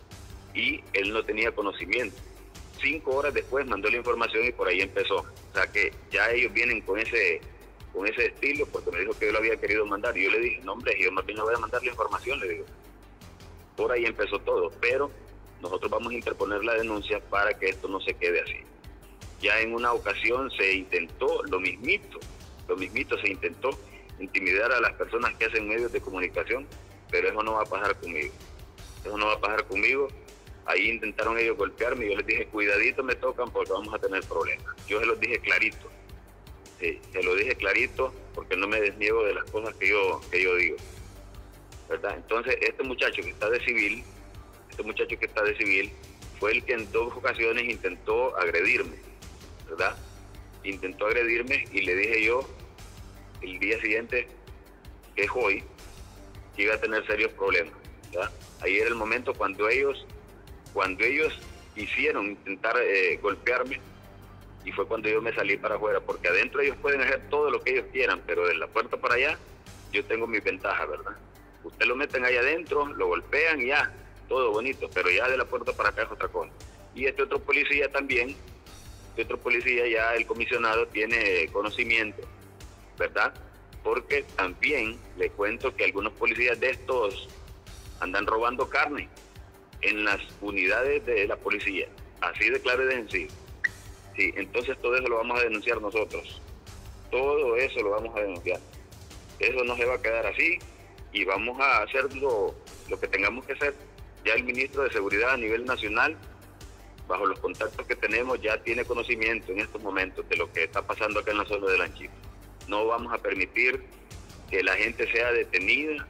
y él no tenía conocimiento. Cinco horas después mandó la información y por ahí empezó. O sea que ya ellos vienen con ese con ese estilo, porque me dijo que yo lo había querido mandar. Y yo le dije, no hombre, yo más bien no voy a mandar la información, le digo. Por ahí empezó todo, pero nosotros vamos a interponer la denuncia para que esto no se quede así. Ya en una ocasión se intentó lo mismito, lo mismito se intentó intimidar a las personas que hacen medios de comunicación, pero eso no va a pasar conmigo. Eso no va a pasar conmigo. Ahí intentaron ellos golpearme y yo les dije, cuidadito me tocan porque vamos a tener problemas. Yo se los dije clarito. Sí, se lo dije clarito porque no me desniego de las cosas que yo, que yo digo, ¿verdad? Entonces, este muchacho que está de civil, este muchacho que está de civil, fue el que en dos ocasiones intentó agredirme, ¿verdad? Intentó agredirme y le dije yo, el día siguiente, que es hoy, que iba a tener serios problemas, ¿verdad? Ahí era el momento cuando ellos, cuando ellos hicieron intentar eh, golpearme, y fue cuando yo me salí para afuera, porque adentro ellos pueden hacer todo lo que ellos quieran, pero de la puerta para allá yo tengo mis ventajas, ¿verdad? Usted lo meten ahí adentro, lo golpean y ya, todo bonito, pero ya de la puerta para acá es otra cosa. Y este otro policía también, este otro policía ya, el comisionado, tiene conocimiento, ¿verdad? Porque también le cuento que algunos policías de estos andan robando carne en las unidades de la policía, así de claro y de sencillo. Sí, entonces todo eso lo vamos a denunciar nosotros. Todo eso lo vamos a denunciar. Eso no se va a quedar así y vamos a hacer lo, lo que tengamos que hacer. Ya el ministro de Seguridad a nivel nacional, bajo los contactos que tenemos, ya tiene conocimiento en estos momentos de lo que está pasando acá en la zona de Lanchito. No vamos a permitir que la gente sea detenida,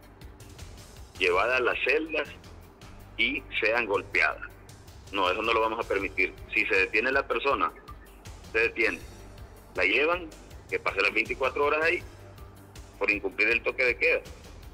llevada a las celdas y sean golpeadas. No, eso no lo vamos a permitir. Si se detiene la persona, se detiene. La llevan, que pase las veinticuatro horas ahí, por incumplir el toque de queda.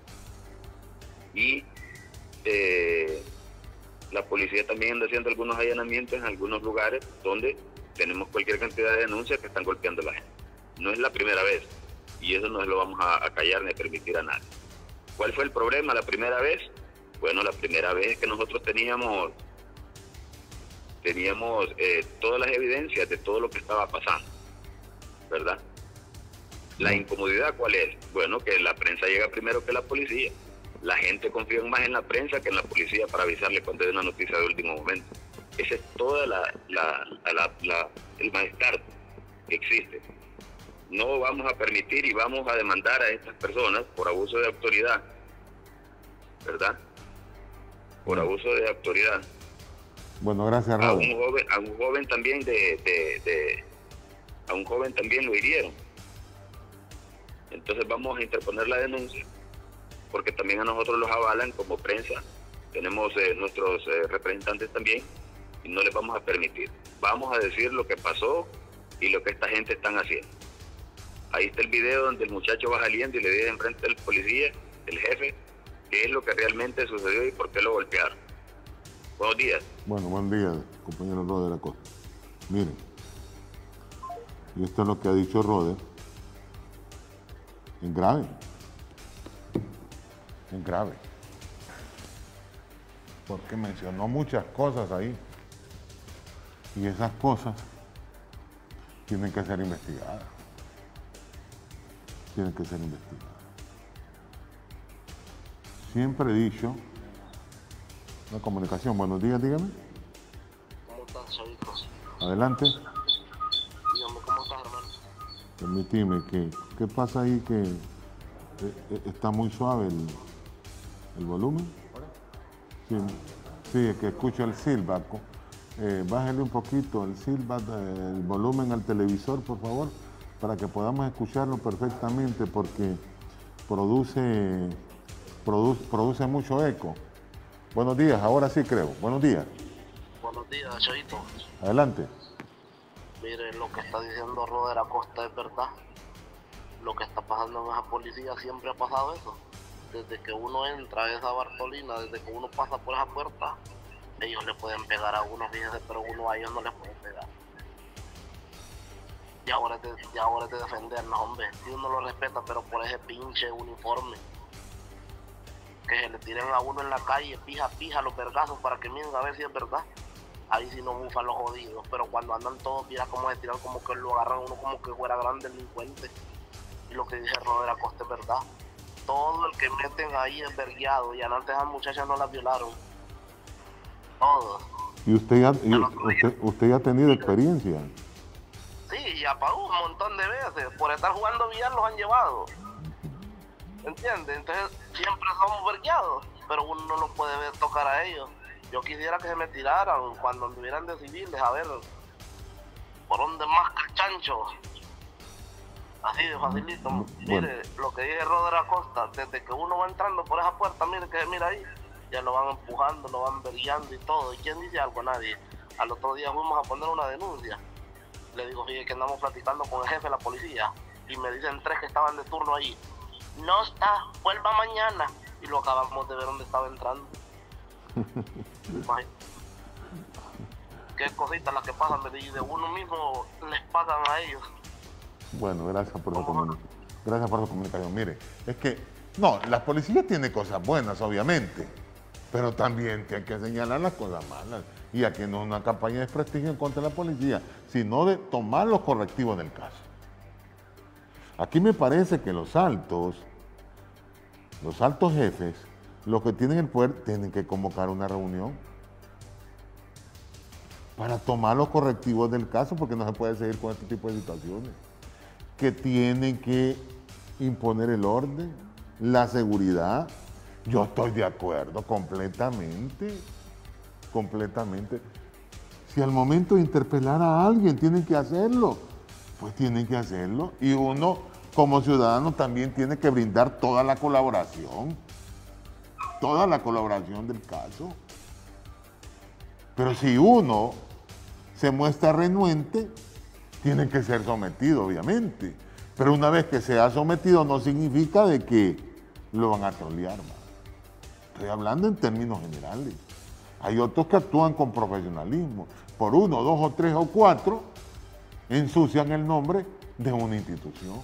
Y eh, la policía también anda haciendo algunos allanamientos en algunos lugares donde tenemos cualquier cantidad de denuncias que están golpeando a la gente. No es la primera vez, y eso no se lo vamos a, a callar ni a permitir a nadie. ¿Cuál fue el problema la primera vez? Bueno, la primera vez es que nosotros teníamos... teníamos eh, todas las evidencias de todo lo que estaba pasando, ¿verdad? La incomodidad, ¿cuál es? Bueno, que la prensa llega primero que la policía. La gente confía más en la prensa que en la policía para avisarle cuando hay una noticia de último momento. Ese es todo la, la, la, la, el malestar que existe. No vamos a permitir y vamos a demandar a estas personas por abuso de autoridad, ¿verdad? Por abuso de autoridad. Bueno, gracias, a Raúl. un joven, a un joven también de, de, de a un joven también lo hirieron. Entonces vamos a interponer la denuncia porque también a nosotros los avalan como prensa, tenemos eh, nuestros eh, representantes también, y no les vamos a permitir. Vamos a decir lo que pasó y lo que esta gente están haciendo. Ahí está el video donde el muchacho va saliendo y le dice enfrente del policía, el jefe, qué es lo que realmente sucedió y por qué lo golpearon. Buenos días. Bueno, buen día, compañero Roder Acosta. Miren, y esto es lo que ha dicho Roder, es grave, es grave, porque mencionó muchas cosas ahí, y esas cosas tienen que ser investigadas, tienen que ser investigadas. Siempre he dicho, la comunicación, buenos días, dígame. ¿Cómo estás, chavitos? Adelante. Dígame, ¿cómo estás, hermano? Permíteme, ¿qué, qué pasa ahí que eh, eh, está muy suave el, el volumen? Sí, sí, es que escucho el silbato. Eh, bájale un poquito el silbato, el volumen al televisor, por favor, para que podamos escucharlo perfectamente, porque produce, produce, produce mucho eco. Buenos días, ahora sí creo. Buenos días. Buenos días, chavito. Adelante. Mire, lo que está diciendo Roder Acosta es verdad. Lo que está pasando en esa policía siempre ha pasado eso. Desde que uno entra a esa Bartolina, desde que uno pasa por esa puerta, ellos le pueden pegar a uno, fíjense, pero uno a ellos no les puede pegar. Y ahora es de, y ahora es de defendernos, hombre. Si uno lo respeta, pero por ese pinche uniforme. Que se le tiren a uno en la calle, pija, pija, los vergazos para que miren a ver si es verdad. Ahí sí no bufan los jodidos, pero cuando andan todos, mira cómo se tiran, como que lo agarran uno como que fuera gran delincuente. Y lo que dice Roder Acosta es verdad. Todo el que meten ahí es vergueado, y antes a esas muchachas no las violaron. Todos. ¿Y usted ya, y usted, usted ya ha tenido experiencia? Sí, ya pagó un montón de veces. Por estar jugando billar los han llevado. ¿Entiendes? Entonces siempre somos vergueados, pero uno no los puede ver tocar a ellos. Yo quisiera que se me tiraran cuando anduvieran de civiles, a ver por dónde más que el chancho. Así de facilito. Bueno. Mire, lo que dice Roder Acosta, desde que uno va entrando por esa puerta, mire que mira ahí, ya lo van empujando, lo van vergueando y todo. ¿Y quién dice algo? Nadie. Al otro día fuimos a poner una denuncia. Le digo, fíjate que andamos platicando con el jefe de la policía y me dicen tres que estaban de turno ahí. No está, vuelva mañana. Y lo acabamos de ver dónde estaba entrando. Qué cositas las que pasan, y de uno mismo les pagan a ellos. Bueno, gracias por, su gracias por su comunicación. Mire, es que, no, la policía tiene cosas buenas, obviamente, pero también hay que señalar las cosas malas. Y aquí no es una campaña de desprestigio en contra de la policía, sino de tomar los correctivos del caso. Aquí me parece que los altos, los altos jefes, los que tienen el poder, tienen que convocar una reunión para tomar los correctivos del caso, porque no se puede seguir con este tipo de situaciones. Que tienen que imponer el orden, la seguridad. Yo estoy de acuerdo completamente, completamente. Si al momento de interpelar a alguien tienen que hacerlo, pues tienen que hacerlo. Y uno, como ciudadano, también tiene que brindar toda la colaboración, toda la colaboración del caso. Pero si uno se muestra renuente, tiene que ser sometido, obviamente. Pero una vez que sea sometido no significa de que lo van a trolear más. Estoy hablando en términos generales. Hay otros que actúan con profesionalismo. Por uno, dos o tres o cuatro, ensucian el nombre de una institución.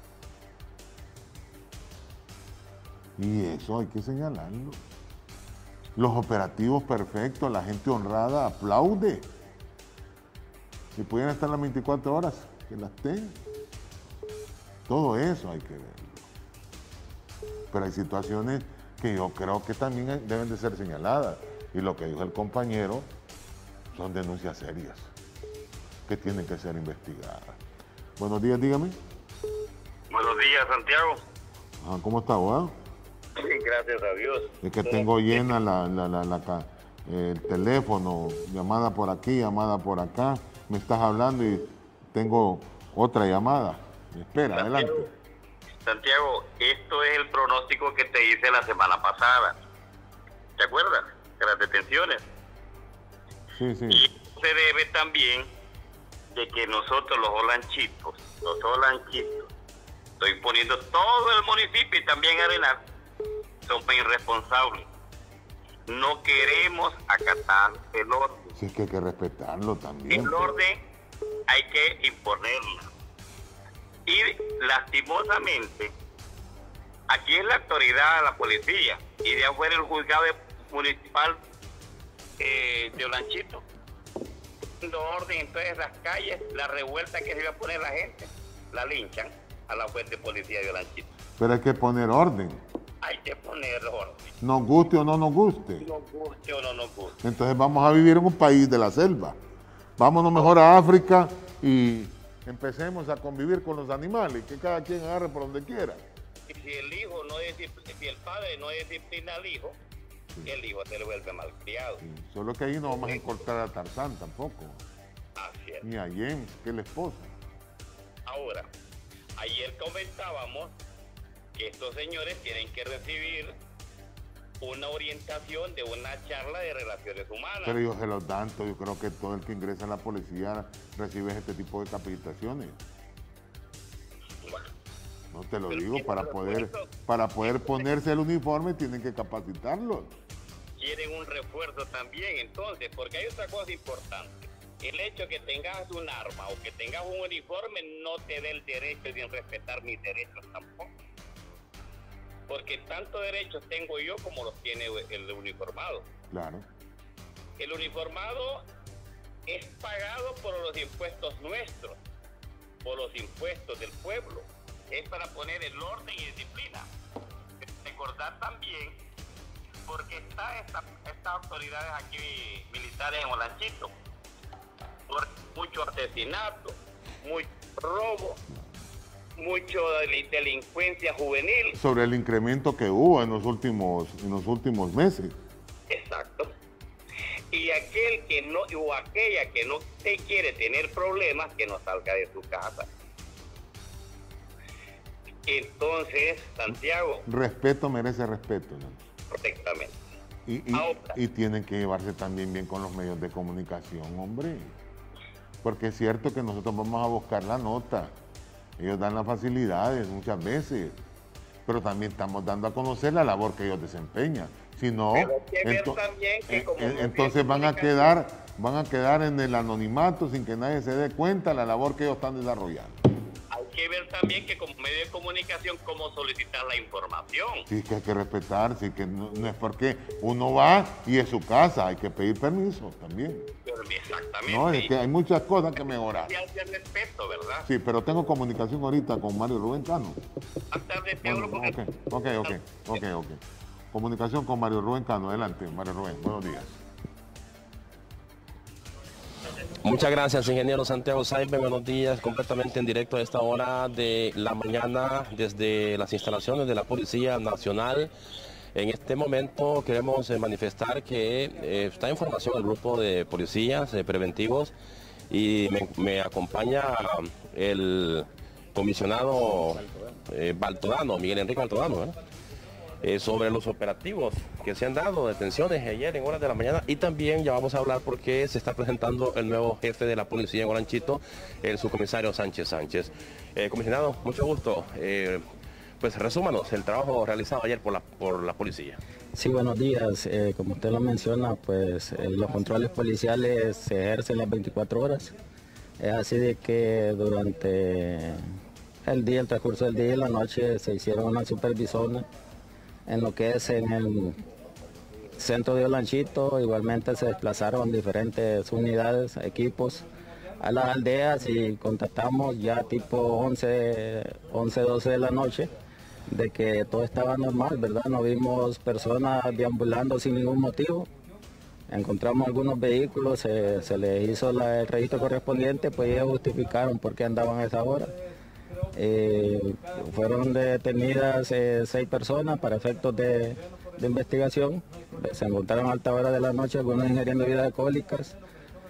Y eso hay que señalarlo. Los operativos perfectos, la gente honrada aplaude. Si pudieran estar las veinticuatro horas, que las tengan. Todo eso hay que verlo. Pero hay situaciones que yo creo que también deben de ser señaladas. Y lo que dijo el compañero son denuncias serias que tienen que ser investigadas. Buenos días, dígame. Buenos días, Santiago. Ah, ¿cómo está, abogado? Sí, gracias a Dios. Es que tengo llena la, la, la, la, el teléfono, llamada por aquí, llamada por acá. Me estás hablando y tengo otra llamada. Espera, Santiago, adelante. Santiago, esto es el pronóstico que te hice la semana pasada. ¿Te acuerdas? De las detenciones. Sí, sí. Y se debe también de que nosotros los olanchitos, los olanchitos, estoy poniendo todo el municipio y también Arenal, somos irresponsables. No queremos acatar el orden. Sí, es que hay que respetarlo también. El orden hay que imponerlo. Y lastimosamente, aquí es la autoridad, la policía, y de afuera el juzgado municipal eh, de Olanchito. Dando orden en todas las calles, la revuelta que se iba a poner la gente, la linchan a la fuerte policía de Olanchito. Pero hay que poner orden. Hay que poner orden. Nos guste o no nos guste. Nos guste o no nos guste. Entonces vamos a vivir en un país de la selva. Vámonos mejor a África y empecemos a convivir con los animales, que cada quien agarre por donde quiera. Y si el hijo no disciplina, si el padre no disciplina al hijo, sí, el hijo se le vuelve malcriado. Sí, solo que ahí no vamos a encontrar a Tarzán tampoco. Así es. Ni a James, que es la esposa. Ahora, ayer comentábamos que estos señores tienen que recibir una orientación de una charla de relaciones humanas. Pero ellos se los dan, todo. Yo creo que todo el que ingresa a la policía recibe este tipo de capacitaciones. Bueno, no te lo pero digo, para poder, refuerzo, para poder ponerse el uniforme tienen que capacitarlos. Quieren un refuerzo también, entonces, porque hay otra cosa importante. El hecho que tengas un arma o que tengas un uniforme no te da el derecho de respetar mis derechos tampoco. Porque tanto derechos tengo yo como los tiene el uniformado. Claro. El uniformado es pagado por los impuestos nuestros, por los impuestos del pueblo. Es para poner el orden y disciplina. Recordar también, porque están esta, estas autoridades aquí militares en Olanchito, por mucho asesinato, mucho robo, mucho delincuencia juvenil. Sobre el incremento que hubo en los últimos, en los últimos meses. Exacto. Y aquel que no, o aquella que no te quiere tener problemas, que no salga de su casa. Entonces, Santiago. Respeto merece respeto, ¿no? Correctamente. Y, y, y tienen que llevarse también bien con los medios de comunicación, hombre. Porque es cierto que nosotros vamos a buscar la nota. Ellos dan las facilidades muchas veces, pero también estamos dando a conocer la labor que ellos desempeñan. Si no, ento que como en, entonces van a quedar, van a quedar en el anonimato sin que nadie se dé cuenta de la labor que ellos están desarrollando. Hay que ver también que como medio de comunicación cómo solicitar la información. Sí, que hay que respetar, sí, que no, no es porque uno va y es su casa, hay que pedir permiso también. Exactamente. No, es que hay muchas cosas que mejorar. Y hacer respeto, ¿verdad? Sí, pero tengo comunicación ahorita con Mario Rubén Cano. Bueno, ok, ok, ok, ok, ok. Comunicación con Mario Rubén Cano. Adelante, Mario Rubén. Buenos días. Muchas gracias, ingeniero Santiago Sainz. Buenos días, completamente en directo a esta hora de la mañana desde las instalaciones de la Policía Nacional. En este momento queremos eh, manifestar que eh, está en formación el grupo de policías eh, preventivos y me, me acompaña el comisionado eh, Baltodano, Miguel Enrique Baltodano, ¿eh? Eh, sobre los operativos que se han dado, detenciones ayer en horas de la mañana, y también ya vamos a hablar porque se está presentando el nuevo jefe de la policía en Olanchito, el subcomisario Sánchez Sánchez. Eh, comisionado, mucho gusto. Eh, pues resúmanos el trabajo realizado ayer por la, por la policía. Sí, buenos días. Eh, como usted lo menciona, pues eh, los controles policiales se ejercen las veinticuatro horas. Es así de que durante el día, el transcurso del día y la noche se hicieron una supervisión en lo que es en el centro de Olanchito. Igualmente se desplazaron diferentes unidades, equipos a las aldeas y contactamos ya tipo once, doce de la noche de que todo estaba normal, ¿verdad? No vimos personas deambulando sin ningún motivo. Encontramos algunos vehículos, se, se les hizo la, el registro correspondiente, pues ellos justificaron por qué andaban a esa hora. Eh, fueron detenidas eh, seis personas para efectos de, de investigación. Se encontraron a alta hora de la noche algunos ingiriendo bebidas alcohólicas.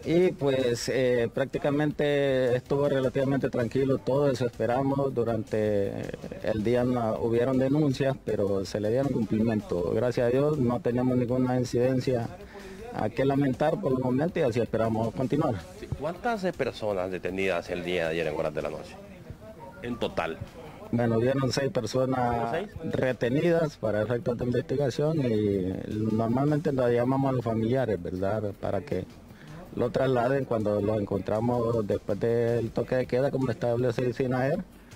Y pues eh, prácticamente estuvo relativamente tranquilo, todo eso esperamos. Durante el día no, hubieron denuncias, pero se le dieron cumplimiento. Gracias a Dios no teníamos ninguna incidencia a que lamentar por el momento y así esperamos continuar. ¿Cuántas personas detenidas el día de ayer en horas de la noche? En total. Bueno, hubieron seis personas ¿Seis? retenidas para efectos de investigación y normalmente las llamamos a los familiares, ¿verdad? Para que lo trasladen cuando lo encontramos después del toque de queda, como establece SINAER.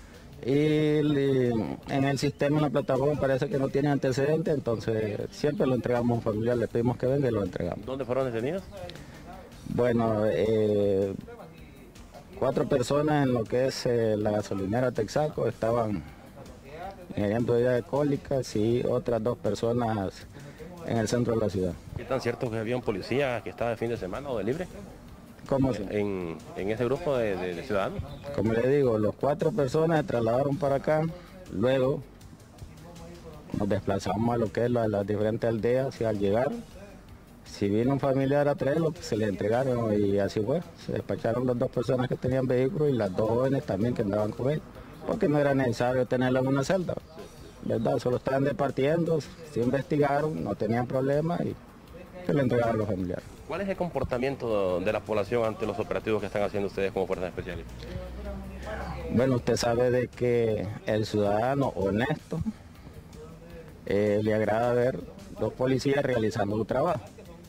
Y en el sistema, en la plataforma, parece que no tiene antecedentes, entonces siempre lo entregamos a un familiar, le pedimos que venga y lo entregamos. ¿Dónde fueron detenidos? Bueno, eh, cuatro personas en lo que es eh, la gasolinera Texaco estaban ingiriendo bebidas alcohólicas y otras dos personas en el centro de la ciudad. ¿Qué tan cierto que había un policía que estaba de fin de semana o de libre? ¿Cómo? En, en ese grupo de, de, de ciudadanos. Como le digo, los cuatro personas se trasladaron para acá, luego nos desplazamos a lo que es la, las diferentes aldeas y al llegar, si vino un familiar a traerlo, pues se le entregaron y así fue. Se despacharon las dos personas que tenían vehículo y las dos jóvenes también que andaban con él, porque no era necesario tenerlo en una celda, ¿verdad? Solo estaban departiendo, se investigaron, no tenían problemas y se le entregaron a los familiares. ¿Cuál es el comportamiento de la población ante los operativos que están haciendo ustedes como fuerzas especiales? Bueno, usted sabe de que el ciudadano honesto eh, le agrada ver los policías realizando su trabajo.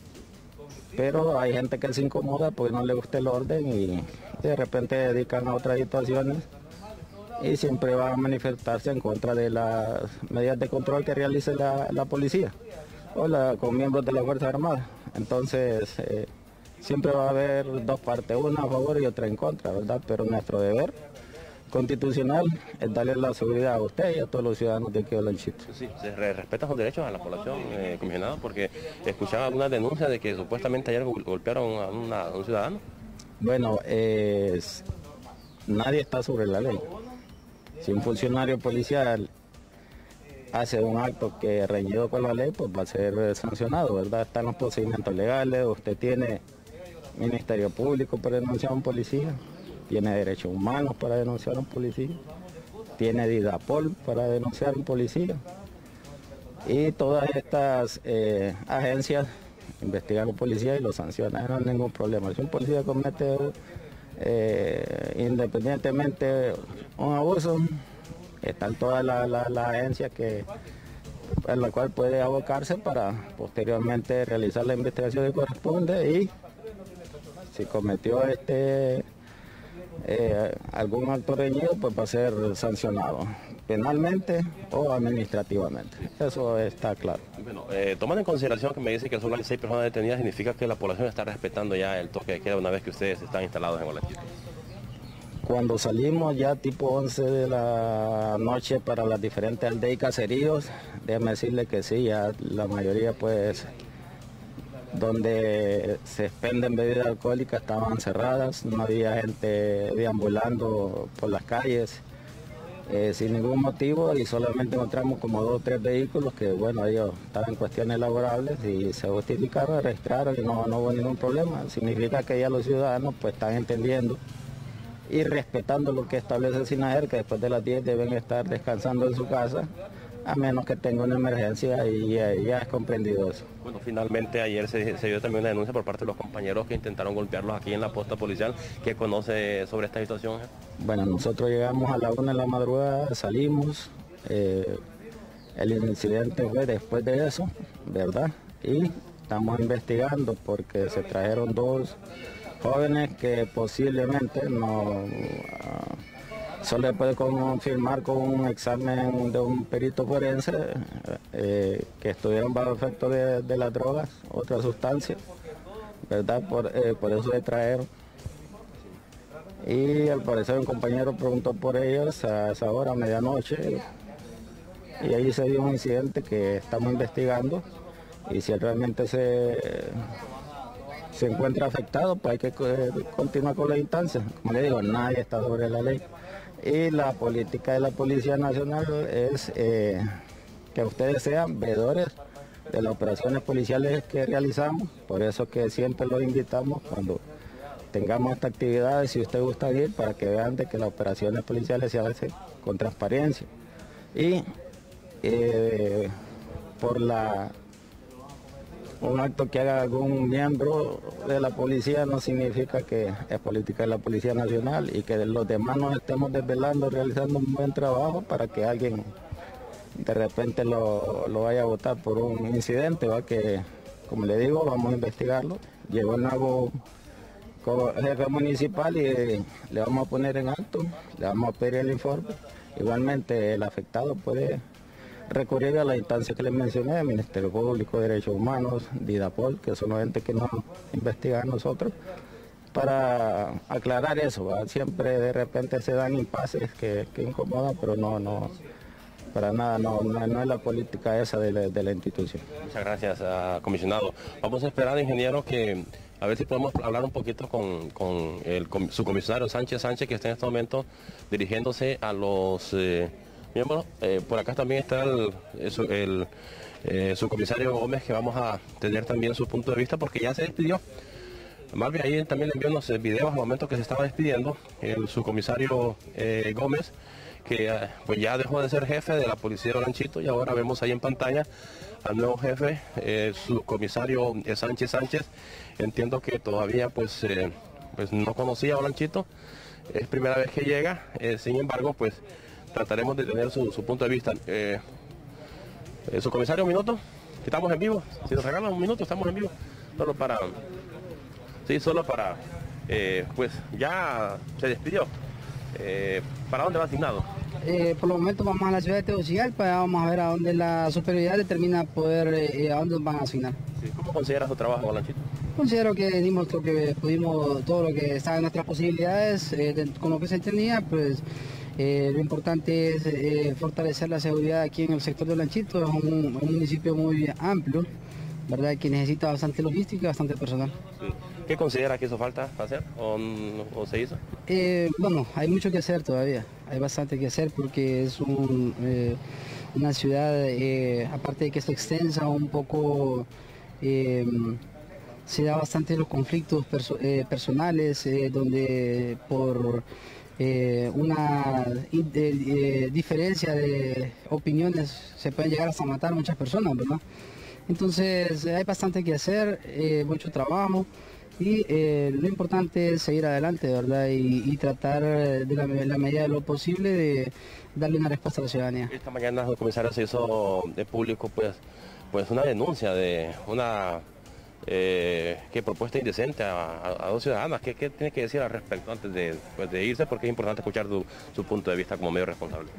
Pero hay gente que se incomoda porque no le gusta el orden y de repente dedican a otras situaciones y siempre va a manifestarse en contra de las medidas de control que realice la, la policía o la, con miembros de las Fuerzas Armadas. Entonces, eh, siempre va a haber dos partes, una a favor y otra en contra, ¿verdad? Pero nuestro deber constitucional es darle la seguridad a usted y a todos los ciudadanos de aquí de Olanchito. Sí, se re respetan los derechos a la población, eh, comisionado, porque escuchaba algunas denuncias de que supuestamente ayer golpearon a, una, a un ciudadano. Bueno, eh, nadie está sobre la ley. Si un funcionario policial hace un acto que reñido con la ley, pues va a ser sancionado, ¿verdad? Están los procedimientos legales, usted tiene Ministerio Público para denunciar a un policía, tiene Derechos Humanos para denunciar a un policía, tiene DIDAPOL para denunciar a un policía. Y todas estas eh, agencias investigan a un policía y lo sancionan, no hay ningún problema. Si un policía comete eh, independientemente un abuso, están todas las la, la agencias que, en la cual puede abocarse para posteriormente realizar la investigación que corresponde y si cometió este eh, algún acto reñido, pues va a ser sancionado penalmente o administrativamente. Eso está claro. Bueno, eh, tomando en consideración que me dice que solo hay seis personas detenidas, significa que la población está respetando ya el toque de queda una vez que ustedes están instalados en Olanchito. Cuando salimos ya tipo once de la noche para las diferentes aldeas y caseríos, déjame decirle que sí, ya la mayoría pues donde se expenden bebidas alcohólicas estaban cerradas, no había gente deambulando por las calles eh, sin ningún motivo y solamente encontramos como dos o tres vehículos que bueno, ellos estaban en cuestiones laborables y se justificaron, registraron y no, no hubo ningún problema. Significa que ya los ciudadanos pues están entendiendo y respetando lo que establece SINAER, que después de las diez deben estar descansando en su casa, a menos que tenga una emergencia y ya, ya es comprendido eso. Bueno, finalmente ayer se, se dio también una denuncia por parte de los compañeros que intentaron golpearlos aquí en la posta policial. ¿Qué conoce sobre esta situación? Bueno, nosotros llegamos a la una de la madrugada, salimos, eh, el incidente fue después de eso, ¿verdad? Y estamos investigando porque se trajeron dos jóvenes que posiblemente no uh, solo se puede confirmar con un examen de un perito forense eh, que estuvieron bajo efecto de, de las drogas, otra sustancia, ¿verdad? Por, eh, por eso se trajeron. Y al parecer un compañero preguntó por ellos a esa hora, a medianoche, y ahí se dio un incidente que estamos investigando y si realmente se se encuentra afectado, pues hay que continuar con la instancia. Como le digo, nadie está sobre la ley. Y la política de la Policía Nacional es eh, que ustedes sean veedores de las operaciones policiales que realizamos. Por eso que siempre los invitamos cuando tengamos esta actividad, si usted gusta ir, para que vean de que las operaciones policiales se hacen con transparencia. Y eh, por la un acto que haga algún miembro de la policía no significa que es política de la Policía Nacional, y que los demás nos estemos desvelando realizando un buen trabajo para que alguien de repente lo, lo vaya a votar por un incidente, ¿va? Que, como le digo, vamos a investigarlo. Llegó el nuevo jefe municipal y eh, le vamos a poner en alto, le vamos a pedir el informe. Igualmente el afectado puede recurrir a la instancia que les mencioné, Ministerio Público, Derechos Humanos, DIDAPOL, que son los entes que nos investigan a nosotros, para aclarar eso, ¿va? Siempre de repente se dan impases que, que incomodan, pero no, no, para nada, no, no, no es la política esa de la, de la institución. Muchas gracias, uh, comisionado. Vamos a esperar, ingeniero, que a ver si podemos hablar un poquito con, con el su comisario Sánchez Sánchez, que está en este momento dirigiéndose a los eh, miembros. Eh, por acá también está el, el, el eh, subcomisario Gómez, que vamos a tener también su punto de vista, porque ya se despidió. Marvin ahí también le envió unos videos al momento que se estaba despidiendo el subcomisario eh, Gómez, que eh, pues ya dejó de ser jefe de la policía de Olanchito, y ahora vemos ahí en pantalla al nuevo jefe, eh, subcomisario eh, Sánchez Sánchez. Entiendo que todavía pues, eh, pues no conocía a Olanchito, es primera vez que llega, eh, sin embargo pues trataremos de tener su, su punto de vista. Eh, eh, subcomisario, un minuto, estamos en vivo, si nos regalan un minuto estamos en vivo, solo para, sí, solo para, eh, pues ya se despidió. Eh, ¿Para dónde va asignado? Eh, por el momento vamos a la ciudad de Tegucigalpa, vamos a ver a dónde la superioridad determina poder, eh, a dónde nos van a asignar. Sí, ¿cómo considera su trabajo, Olanchito? Considero que dimos lo que pudimos, todo lo que estaba en nuestras posibilidades, eh, de, con lo que se tenía, pues eh, lo importante es eh, fortalecer la seguridad aquí en el sector de Olanchito. Es un, un municipio muy amplio, ¿verdad? Que necesita bastante logística y bastante personal. Sí. ¿Qué considera que hizo falta hacer o, o se hizo? Eh, bueno, hay mucho que hacer todavía, hay bastante que hacer porque es un, eh, una ciudad, eh, aparte de que es extensa, un poco, eh, se da bastante los conflictos perso eh, personales, eh, donde por eh, una eh, eh, diferencia de opiniones se pueden llegar hasta matar a muchas personas, ¿verdad? Entonces hay bastante que hacer, eh, mucho trabajo. Y eh, lo importante es seguir adelante, ¿verdad? Y, y tratar de la, la medida de lo posible de darle una respuesta a la ciudadanía. Esta mañana el comisario se hizo de público pues, pues una denuncia de una eh, ¿qué, propuesta indecente a, a, a dos ciudadanas. ¿Qué, ¿Qué tiene que decir al respecto antes de, pues, de irse? Porque es importante escuchar tu, su punto de vista como medio responsable.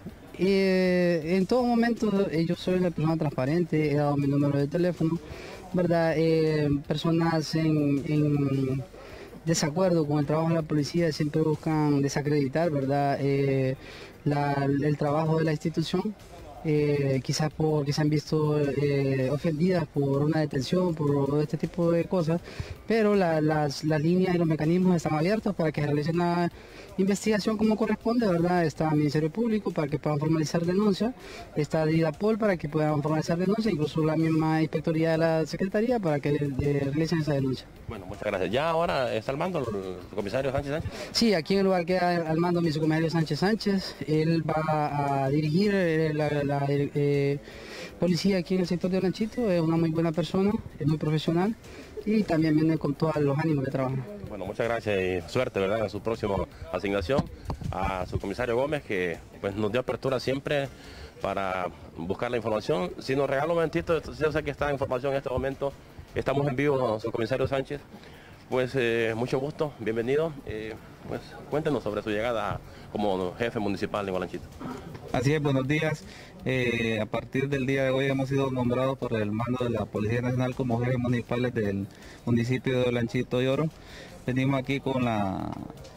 Eh, en todo momento eh, yo soy una persona transparente, he dado mi número de teléfono, ¿verdad? Eh, personas en, en desacuerdo con el trabajo de la policía siempre buscan desacreditar, ¿verdad? Eh, la, el trabajo de la institución, eh, quizás porque se han visto eh, ofendidas por una detención, por este tipo de cosas, pero la, las, las líneas y los mecanismos están abiertos para que realicen una investigación como corresponde, ¿verdad? Está el Ministerio Público para que puedan formalizar denuncia, está DIDAPOL para que puedan formalizar denuncia, incluso la misma inspectoría de la Secretaría para que eh, realicen esa denuncia. Bueno, muchas gracias. ¿Ya ahora está al mando el comisario Sánchez Sánchez? Sí, aquí en el lugar queda al mando mi subcomisario Sánchez Sánchez. Él va a dirigir eh, la, la eh, policía aquí en el sector de Olanchito. Es una muy buena persona, es muy profesional y también viene con todos los ánimos de trabajo. Bueno, muchas gracias y suerte, ¿verdad?, en su próxima asignación. A su comisario Gómez, que pues nos dio apertura siempre para buscar la información. Si nos regala un momentito, yo sé que está en información en este momento. Estamos en vivo con su comisario Sánchez. Pues eh, mucho gusto, bienvenido. Eh, pues cuéntenos sobre su llegada como jefe municipal en Olanchito. Así es, buenos días. Eh, a partir del día de hoy hemos sido nombrados por el mando de la Policía Nacional como jefes municipales del municipio de Olanchito y Oro. Venimos aquí con la,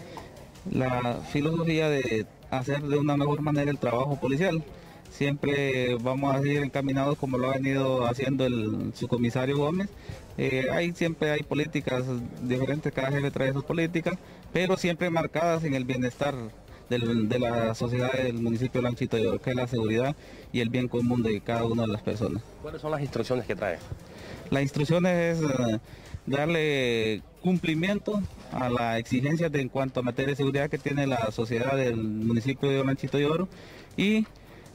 la filosofía de hacer de una mejor manera el trabajo policial. Siempre vamos a seguir encaminados como lo ha venido haciendo el subcomisario Gómez. Eh, hay, siempre hay políticas diferentes, cada jefe trae sus políticas, pero siempre marcadas en el bienestar del, de la sociedad del municipio de Olanchito y Oro, que es la seguridad y el bien común de cada una de las personas. ¿Cuáles son las instrucciones que trae? Las instrucciones es uh, darle cumplimiento a la exigencia de en cuanto a materia de seguridad que tiene la sociedad del municipio de Olanchito de Oro y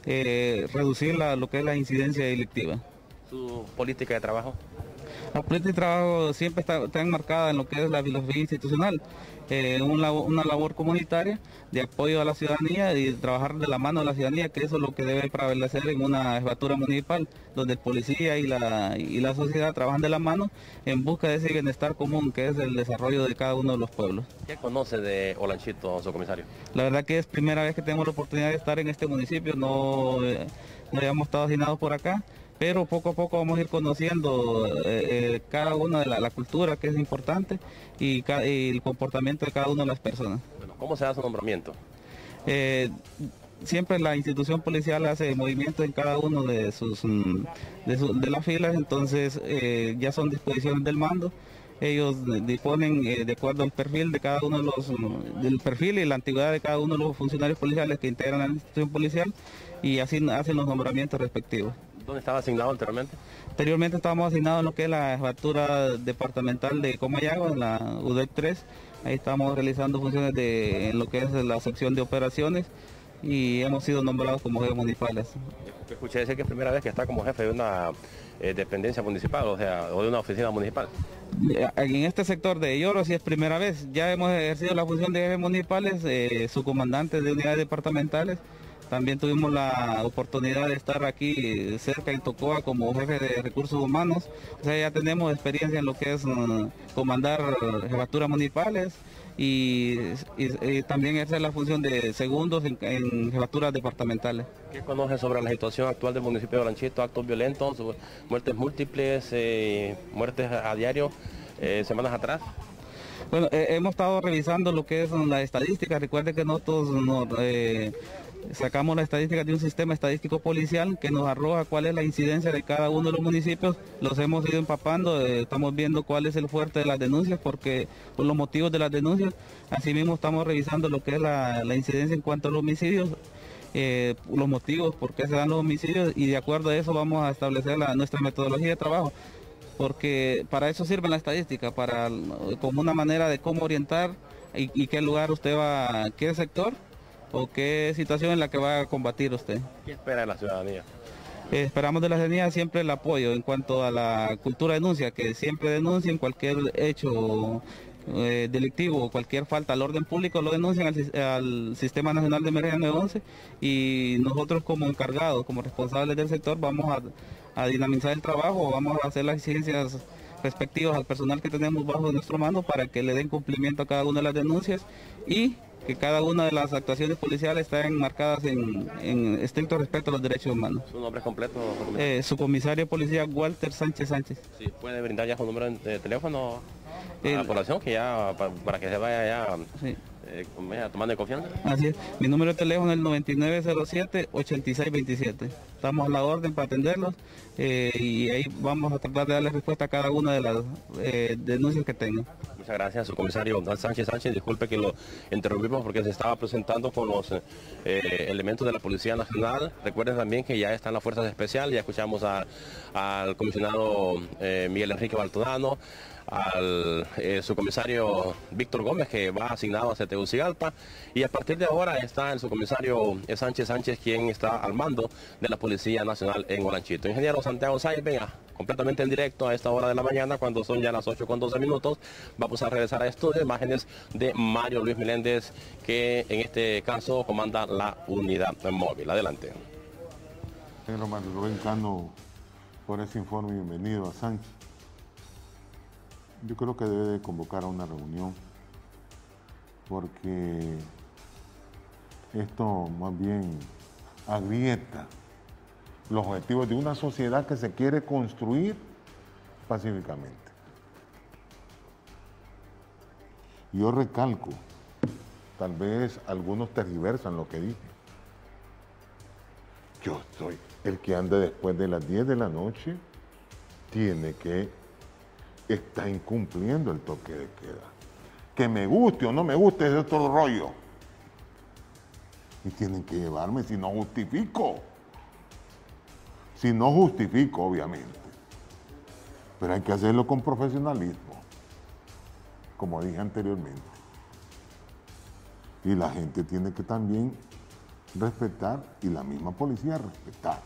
eh, reducir la, lo que es la incidencia delictiva. ¿Su política de trabajo? La política de trabajo siempre está, está enmarcada en lo que es la filosofía institucional, eh, una, una labor comunitaria de apoyo a la ciudadanía y trabajar de la mano de la ciudadanía, que eso es lo que debe prevalecer en una jefatura municipal, donde el policía y la, y la sociedad trabajan de la mano en busca de ese bienestar común, que es el desarrollo de cada uno de los pueblos. ¿Qué conoce de Olanchito, su comisario? La verdad que es primera vez que tenemos la oportunidad de estar en este municipio, no, eh, no habíamos estado asignados por acá, pero poco a poco vamos a ir conociendo eh, eh, cada una de la, la cultura, que es importante, y, ca y el comportamiento de cada una de las personas. Bueno, ¿cómo se da su nombramiento? Eh, siempre la institución policial hace movimientos en cada uno de sus de, su, de las filas, entonces eh, ya son disposiciones del mando. Ellos disponen eh, de acuerdo al perfil de cada uno de los del perfil y la antigüedad de cada uno de los funcionarios policiales que integran la institución policial, y así hacen los nombramientos respectivos. ¿Dónde estaba asignado anteriormente? Anteriormente estábamos asignados en lo que es la jefatura departamental de Comayagua, en la U D E C tres. Ahí estamos realizando funciones de en lo que es la sección de operaciones y hemos sido nombrados como jefes municipales. Escuché decir que es primera vez que está como jefe de una eh, dependencia municipal, o sea, o de una oficina municipal. En este sector de Lloro sí es primera vez. Ya hemos ejercido la función de jefes municipales, eh, subcomandantes de unidades departamentales. También tuvimos la oportunidad de estar aquí cerca en Tocoa como jefe de recursos humanos. O sea, ya tenemos experiencia en lo que es uh, comandar jefaturas municipales y, y, y también ejercer la función de segundos en, en jefaturas departamentales. ¿Qué conoce sobre la situación actual del municipio de Olanchito? Actos violentos, muertes múltiples, eh, muertes a diario, eh, semanas atrás. Bueno, eh, hemos estado revisando lo que es la estadística. Recuerde que nosotros nos, eh, sacamos la estadística de un sistema estadístico policial que nos arroja cuál es la incidencia de cada uno de los municipios. Los hemos ido empapando, eh, estamos viendo cuál es el fuerte de las denuncias, porque por los motivos de las denuncias. Asimismo estamos revisando lo que es la, la incidencia en cuanto a los homicidios, eh, los motivos por qué se dan los homicidios, y de acuerdo a eso vamos a establecer la, nuestra metodología de trabajo. Porque para eso sirve la estadística, para como una manera de cómo orientar y, y qué lugar usted va, qué sector o qué situación en la que va a combatir usted. ¿Qué espera de la ciudadanía? Eh, esperamos de la ciudadanía siempre el apoyo en cuanto a la cultura de denuncia, que siempre denuncien cualquier hecho eh, delictivo o cualquier falta al orden público, lo denuncian al, al Sistema Nacional de Emergencia nueve once, y nosotros como encargados, como responsables del sector, vamos a a dinamizar el trabajo, vamos a hacer las exigencias respectivas al personal que tenemos bajo nuestro mando para que le den cumplimiento a cada una de las denuncias y que cada una de las actuaciones policiales estén marcadas en, en estricto respeto a los derechos humanos. ¿Su nombre completo? Eh, su comisario de policía Walter Sánchez Sánchez. Sí, ¿puede brindar ya su número de teléfono a El, la población, que ya para, para que se vaya ya sí. eh, tomando de confianza? Así es. Mi número de teléfono es el noventa y nueve cero siete, ochenta y seis veintisiete. Estamos a la orden para atenderlos eh, y ahí vamos a tratar de darle respuesta a cada una de las eh, denuncias que tengan. Muchas gracias, su comisario Sánchez Sánchez. Disculpe que lo interrumpimos porque se estaba presentando con los eh, elementos de la Policía Nacional. Recuerden también que ya están las fuerzas especiales. Ya escuchamos a, al comisionado eh, Miguel Enrique Baltodano, al eh, subcomisario Víctor Gómez, que va asignado a Tegucigalpa, y a partir de ahora está el subcomisario Sánchez Sánchez, quien está al mando de la Policía Nacional en Olanchito. Ingeniero Santiago Sáenz, venga, completamente en directo a esta hora de la mañana, cuando son ya las ocho con doce minutos, vamos a regresar a estudio, imágenes de Mario Luis Meléndez, que en este caso comanda la unidad móvil. Adelante. Señor Mario Rubén Cano, por ese informe, bienvenido a Sánchez. Yo creo que debe de convocar a una reunión, porque esto más bien agrieta los objetivos de una sociedad que se quiere construir pacíficamente. Yo recalco, tal vez algunos tergiversan lo que dije. Yo soy el que anda después de las diez de la noche, tiene que está incumpliendo el toque de queda. Que me guste o no me guste, es otro rollo. Y tienen que llevarme si no justifico. Si no justifico, obviamente. Pero hay que hacerlo con profesionalismo. como dije anteriormente. Y la gente tiene que también respetar, y la misma policía respetar.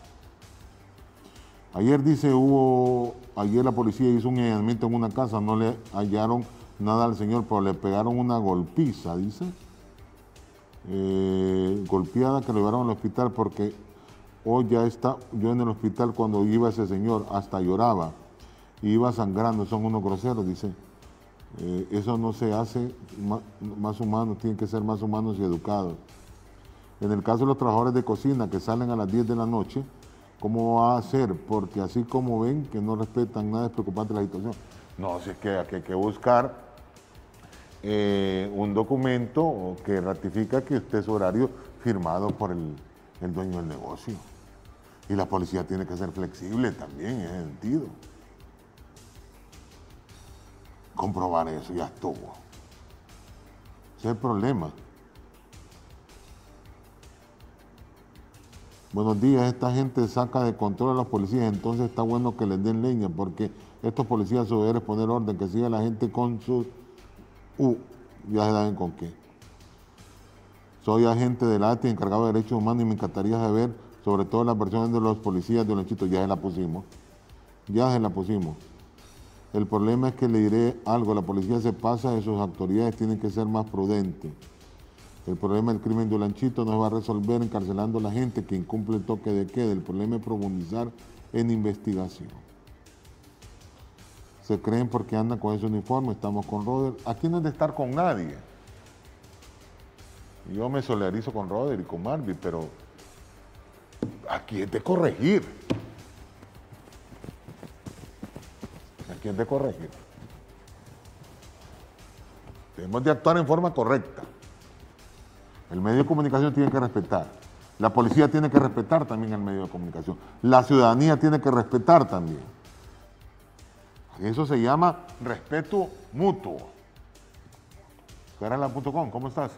Ayer dice, hubo, ayer la policía hizo un allanamiento en una casa, no le hallaron nada al señor, pero le pegaron una golpiza, dice. Eh, golpeada que lo llevaron al hospital porque hoy ya está, yo en el hospital cuando iba ese señor, hasta lloraba, iba sangrando, son unos groseros, dice. Eh, eso no se hace más, más humanos, tienen que ser más humanos y educados. En el caso de los trabajadores de cocina que salen a las diez de la noche, ¿cómo va a ser? Porque así como ven que no respetan nada, es preocupante la situación. No, si es que aquí hay que buscar eh, un documento que ratifica que usted es horario firmado por el, el dueño del negocio. Y la policía tiene que ser flexible también en ese sentido. Comprobar eso, ya estuvo. Ese es el problema. Buenos días, esta gente saca de control a los policías, entonces está bueno que les den leña, porque estos policías su deber es poner orden, que siga la gente con sus... Uh, ya se saben con qué. Soy agente del A T I encargado de derechos humanos y me encantaría saber sobre todo las versiones de los policías de Olanchito. Ya se la pusimos, ya se la pusimos. El problema es que le diré algo, la policía se pasa de sus autoridades, tienen que ser más prudentes. El problema del crimen de Olanchito no se va a resolver encarcelando a la gente que incumple el toque de queda. El problema es profundizar en investigación. Se creen porque andan con ese uniforme, estamos con Roder. Aquí no es de estar con nadie. Yo me solidarizo con Roder y con Marvin, pero aquí es de corregir. Aquí es de corregir. Tenemos de actuar en forma correcta. El medio de comunicación tiene que respetar. La policía tiene que respetar también el medio de comunicación. La ciudadanía tiene que respetar también. Eso se llama respeto mutuo. Carala punto com, ¿cómo estás?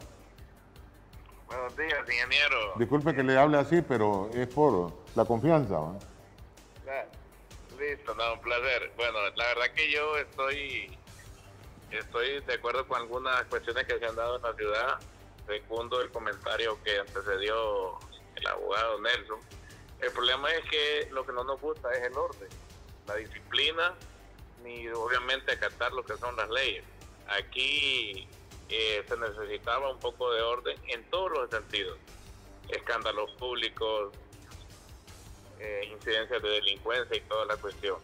Buenos días, ingeniero. Disculpe que le hable así, pero es por la confianza, ¿va? Ah, listo, no, un placer. Bueno, la verdad que yo estoy, estoy de acuerdo con algunas cuestiones que se han dado en la ciudad. Segundo el comentario que antecedió el abogado Nelson. El problema es que lo que no nos gusta es el orden, la disciplina, ni obviamente acatar lo que son las leyes. Aquí eh, se necesitaba un poco de orden en todos los sentidos. Escándalos públicos, eh, incidencias de delincuencia y toda la cuestión.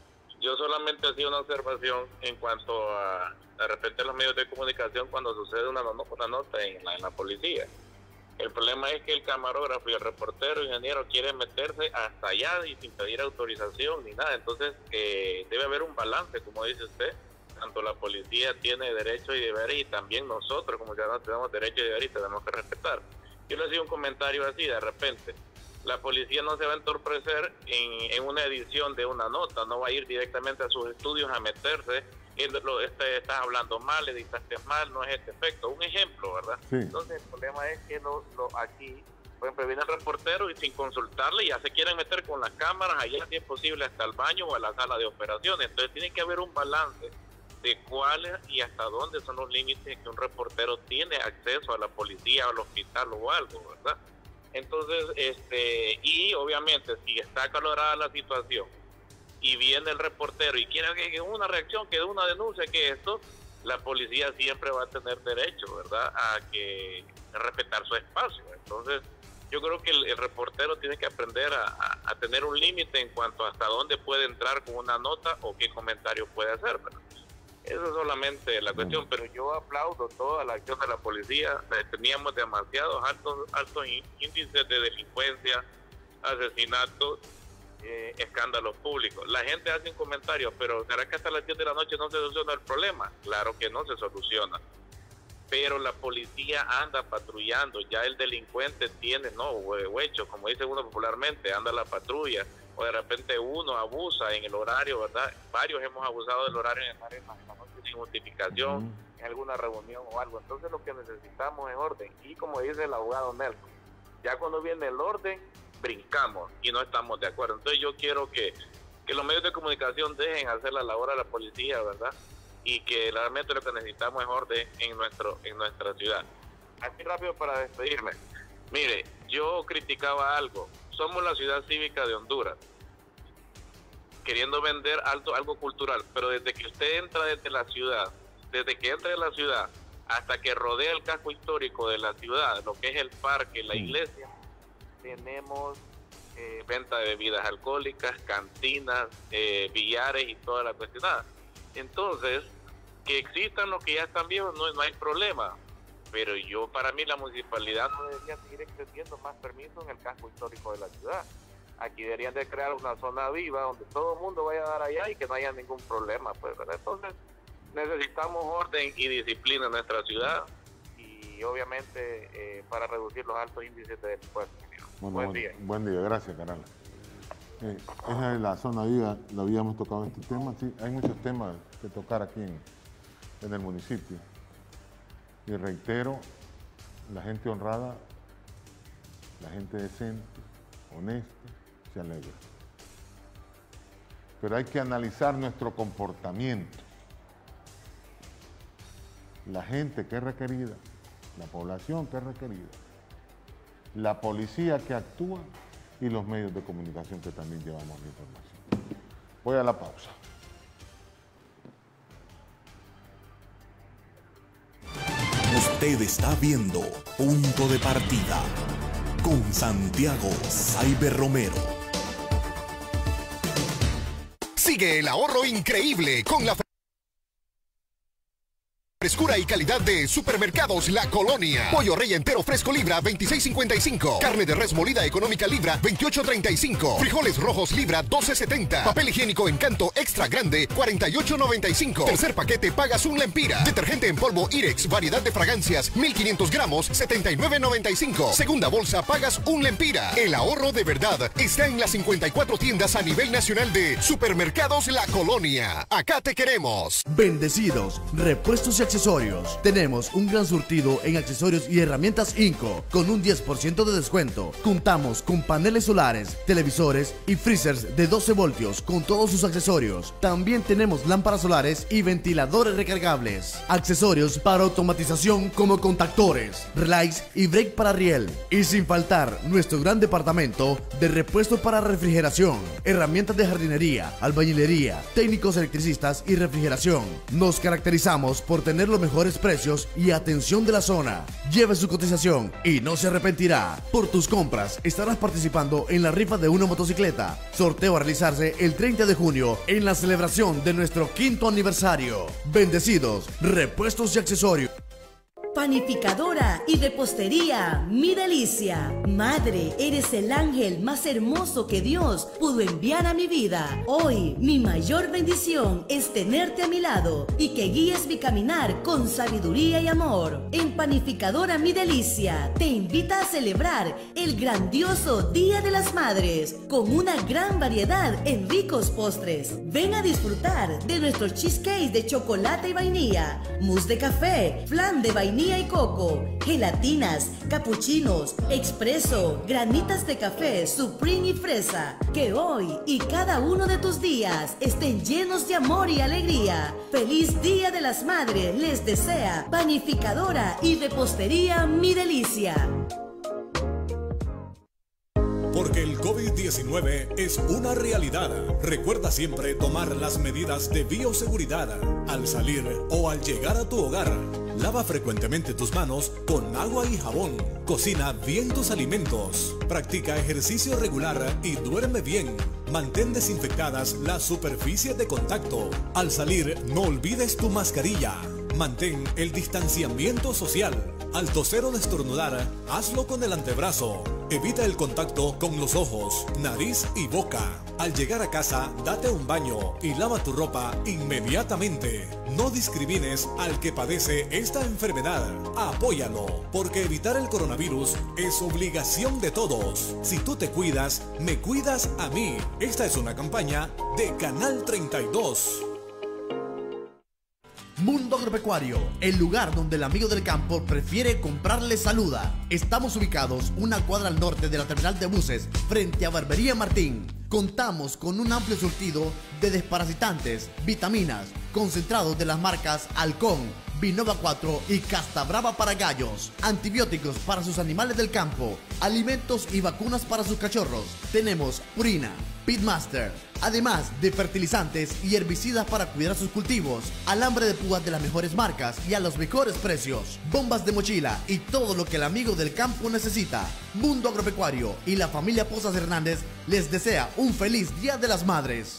Yo solamente hacía una observación en cuanto a, de repente, los medios de comunicación cuando sucede una, una nota en la, en la policía. El problema es que el camarógrafo y el reportero, ingeniero, quieren meterse hasta allá y sin pedir autorización ni nada. Entonces, eh, debe haber un balance, como dice usted. Tanto la policía tiene derechos y deberes y también nosotros como ciudadanos tenemos derechos y deberes y tenemos que respetar. Yo le hacía un comentario así, de repente. La policía no se va a entorpecer en, en una edición de una nota, no va a ir directamente a sus estudios a meterse, en lo, este, estás hablando mal, editaste mal, no es este efecto. Un ejemplo, ¿verdad? Sí. Entonces el problema es que lo, lo, aquí, por ejemplo, viene el reportero y sin consultarle ya se quieren meter con las cámaras, allá si es posible hasta el baño o a la sala de operaciones. Entonces tiene que haber un balance de cuáles y hasta dónde son los límites que un reportero tiene acceso a la policía, al hospital o algo, ¿verdad? Entonces, este, y obviamente si está acalorada la situación y viene el reportero y quiere que una reacción, que una denuncia, que esto, la policía siempre va a tener derecho, ¿verdad?, a que a respetar su espacio. Entonces, yo creo que el, el reportero tiene que aprender a, a, a tener un límite en cuanto a hasta dónde puede entrar con una nota o qué comentario puede hacer, ¿verdad? Eso es solamente la cuestión, pero yo aplaudo toda la acción de la policía. Teníamos demasiados altos, altos índices de delincuencia, asesinatos, eh, escándalos públicos. La gente hace un comentario, pero ¿será que hasta las diez de la noche no se soluciona el problema? Claro que no se soluciona. Pero la policía anda patrullando, ya el delincuente tiene, no, huecho, como dice uno popularmente, anda la patrulla, o de repente uno abusa en el horario, ¿verdad? Varios hemos abusado del horario en la noche sin justificación, uh-huh. en alguna reunión o algo. Entonces lo que necesitamos es orden. Y como dice el abogado Nelson, ya cuando viene el orden, brincamos y no estamos de acuerdo. Entonces yo quiero que, que los medios de comunicación dejen hacer la labor a la policía, ¿verdad? y que realmente lo que necesitamos es orden en, nuestro, en nuestra ciudad. Así rápido para despedirme. Mire, yo criticaba algo. Somos la ciudad cívica de Honduras, queriendo vender algo, algo cultural, pero desde que usted entra desde la ciudad, desde que entra de la ciudad hasta que rodea el casco histórico de la ciudad, lo que es el parque, la iglesia, tenemos eh, venta de bebidas alcohólicas, cantinas, eh, billares y toda la cuestionada. Entonces, que existan los que ya están viejos no, no hay problema, pero yo, para mí, la municipalidad no debería seguir extendiendo más permisos en el casco histórico de la ciudad. Aquí deberían de crear una zona viva donde todo el mundo vaya a dar allá y que no haya ningún problema, pues, ¿verdad? Entonces, necesitamos orden y disciplina en nuestra ciudad y obviamente eh, para reducir los altos índices de delincuencia. Bueno, buen buen día. Buen día, gracias, Caral. Eh, esa es la zona viva, lo habíamos tocado este tema, sí, hay muchos temas que tocar aquí en, en el municipio. Y reitero, la gente honrada, la gente decente, honesta, se alegra. Pero hay que analizar nuestro comportamiento. La gente que es requerida, la población que es requerida, la policía que actúa y los medios de comunicación que también llevamos la información. Voy a la pausa. Usted está viendo Punto de Partida con Santiago Cyber Romero. Sigue el ahorro increíble con la frescura y calidad de Supermercados La Colonia. Pollo rey entero fresco libra veintiséis cincuenta y cinco. Carne de res molida económica libra veintiocho treinta y cinco. Frijoles rojos libra doce setenta. Papel higiénico Encanto extra grande cuarenta y ocho noventa y cinco. Tercer paquete pagas un lempira. Detergente en polvo Irex variedad de fragancias mil quinientos gramos setenta y nueve noventa y cinco. Segunda bolsa pagas un lempira. El ahorro de verdad está en las cincuenta y cuatro tiendas a nivel nacional de Supermercados La Colonia. Acá te queremos. Bendecidos, repuestos y accesorios. Tenemos un gran surtido en accesorios y herramientas Inco con un diez por ciento de descuento. Contamos con paneles solares, televisores y freezers de doce voltios con todos sus accesorios. También tenemos lámparas solares y ventiladores recargables. Accesorios para automatización como contactores, relays y brake para riel. Y sin faltar nuestro gran departamento de repuestos para refrigeración, herramientas de jardinería, albañilería, técnicos electricistas y refrigeración. Nos caracterizamos por tener los mejores precios y atención de la zona. Lleve su cotización y no se arrepentirá. Por tus compras estarás participando en la rifa de una motocicleta. Sorteo a realizarse el treinta de junio en la celebración de nuestro quinto aniversario. Bendecidos, repuestos y accesorios. Panificadora y repostería Mi Delicia. Madre, eres el ángel más hermoso que Dios pudo enviar a mi vida. Hoy, mi mayor bendición es tenerte a mi lado y que guíes mi caminar con sabiduría y amor. En Panificadora Mi Delicia te invita a celebrar el grandioso Día de las Madres con una gran variedad en ricos postres. Ven a disfrutar de nuestros cheesecakes de chocolate y vainilla, mousse de café, flan de vainilla y coco, gelatinas, capuchinos, expreso, granitas de café, supreme y fresa. Que hoy y cada uno de tus días estén llenos de amor y alegría. Feliz Día de las Madres les desea Panificadora y Repostería Mi Delicia. Porque el COVID diecinueve es una realidad. Recuerda siempre tomar las medidas de bioseguridad al salir o al llegar a tu hogar. Lava frecuentemente tus manos con agua y jabón. Cocina bien tus alimentos. Practica ejercicio regular y duerme bien. Mantén desinfectadas las superficies de contacto. Al salir, no olvides tu mascarilla. Mantén el distanciamiento social. Al toser o estornudar, hazlo con el antebrazo. Evita el contacto con los ojos, nariz y boca. Al llegar a casa, date un baño y lava tu ropa inmediatamente. No discrimines al que padece esta enfermedad. Apóyalo, porque evitar el coronavirus es obligación de todos. Si tú te cuidas, me cuidas a mí. Esta es una campaña de Canal treinta y dos. Mundo Agropecuario, el lugar donde el amigo del campo prefiere comprarle saluda. Estamos ubicados una cuadra al norte de la terminal de buses, frente a Barbería Martín, Contamos con un amplio surtido de desparasitantes, vitaminas, concentrados de las marcas Halcón, Vinova cuatro y Casta Brava para gallos, antibióticos para sus animales del campo, alimentos y vacunas para sus cachorros. Tenemos Purina, Pitmaster, además de fertilizantes y herbicidas para cuidar sus cultivos, alambre de púas de las mejores marcas y a los mejores precios, bombas de mochila y todo lo que el amigo del campo necesita. Mundo Agropecuario y la familia Pozas Hernández les desea un feliz Día de las Madres.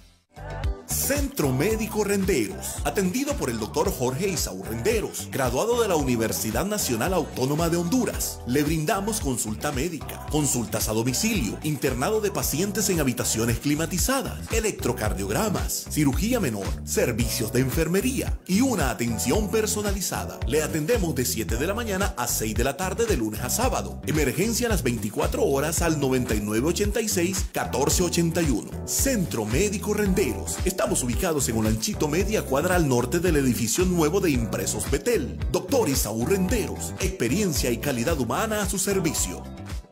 Centro Médico Renderos, atendido por el doctor Jorge Isaú Renderos, graduado de la Universidad Nacional Autónoma de Honduras. Le brindamos consulta médica, consultas a domicilio, internado de pacientes en habitaciones climatizadas, electrocardiogramas, cirugía menor, servicios de enfermería y una atención personalizada. Le atendemos de siete de la mañana a seis de la tarde de lunes a sábado. Emergencia a las veinticuatro horas al noventa y nueve ochenta y seis catorce ochenta y uno. Centro Médico Renderos. Estamos ubicados en Olanchito, media cuadra al norte del edificio nuevo de Impresos Betel. Doctor Isaú Renderos, experiencia y calidad humana a su servicio.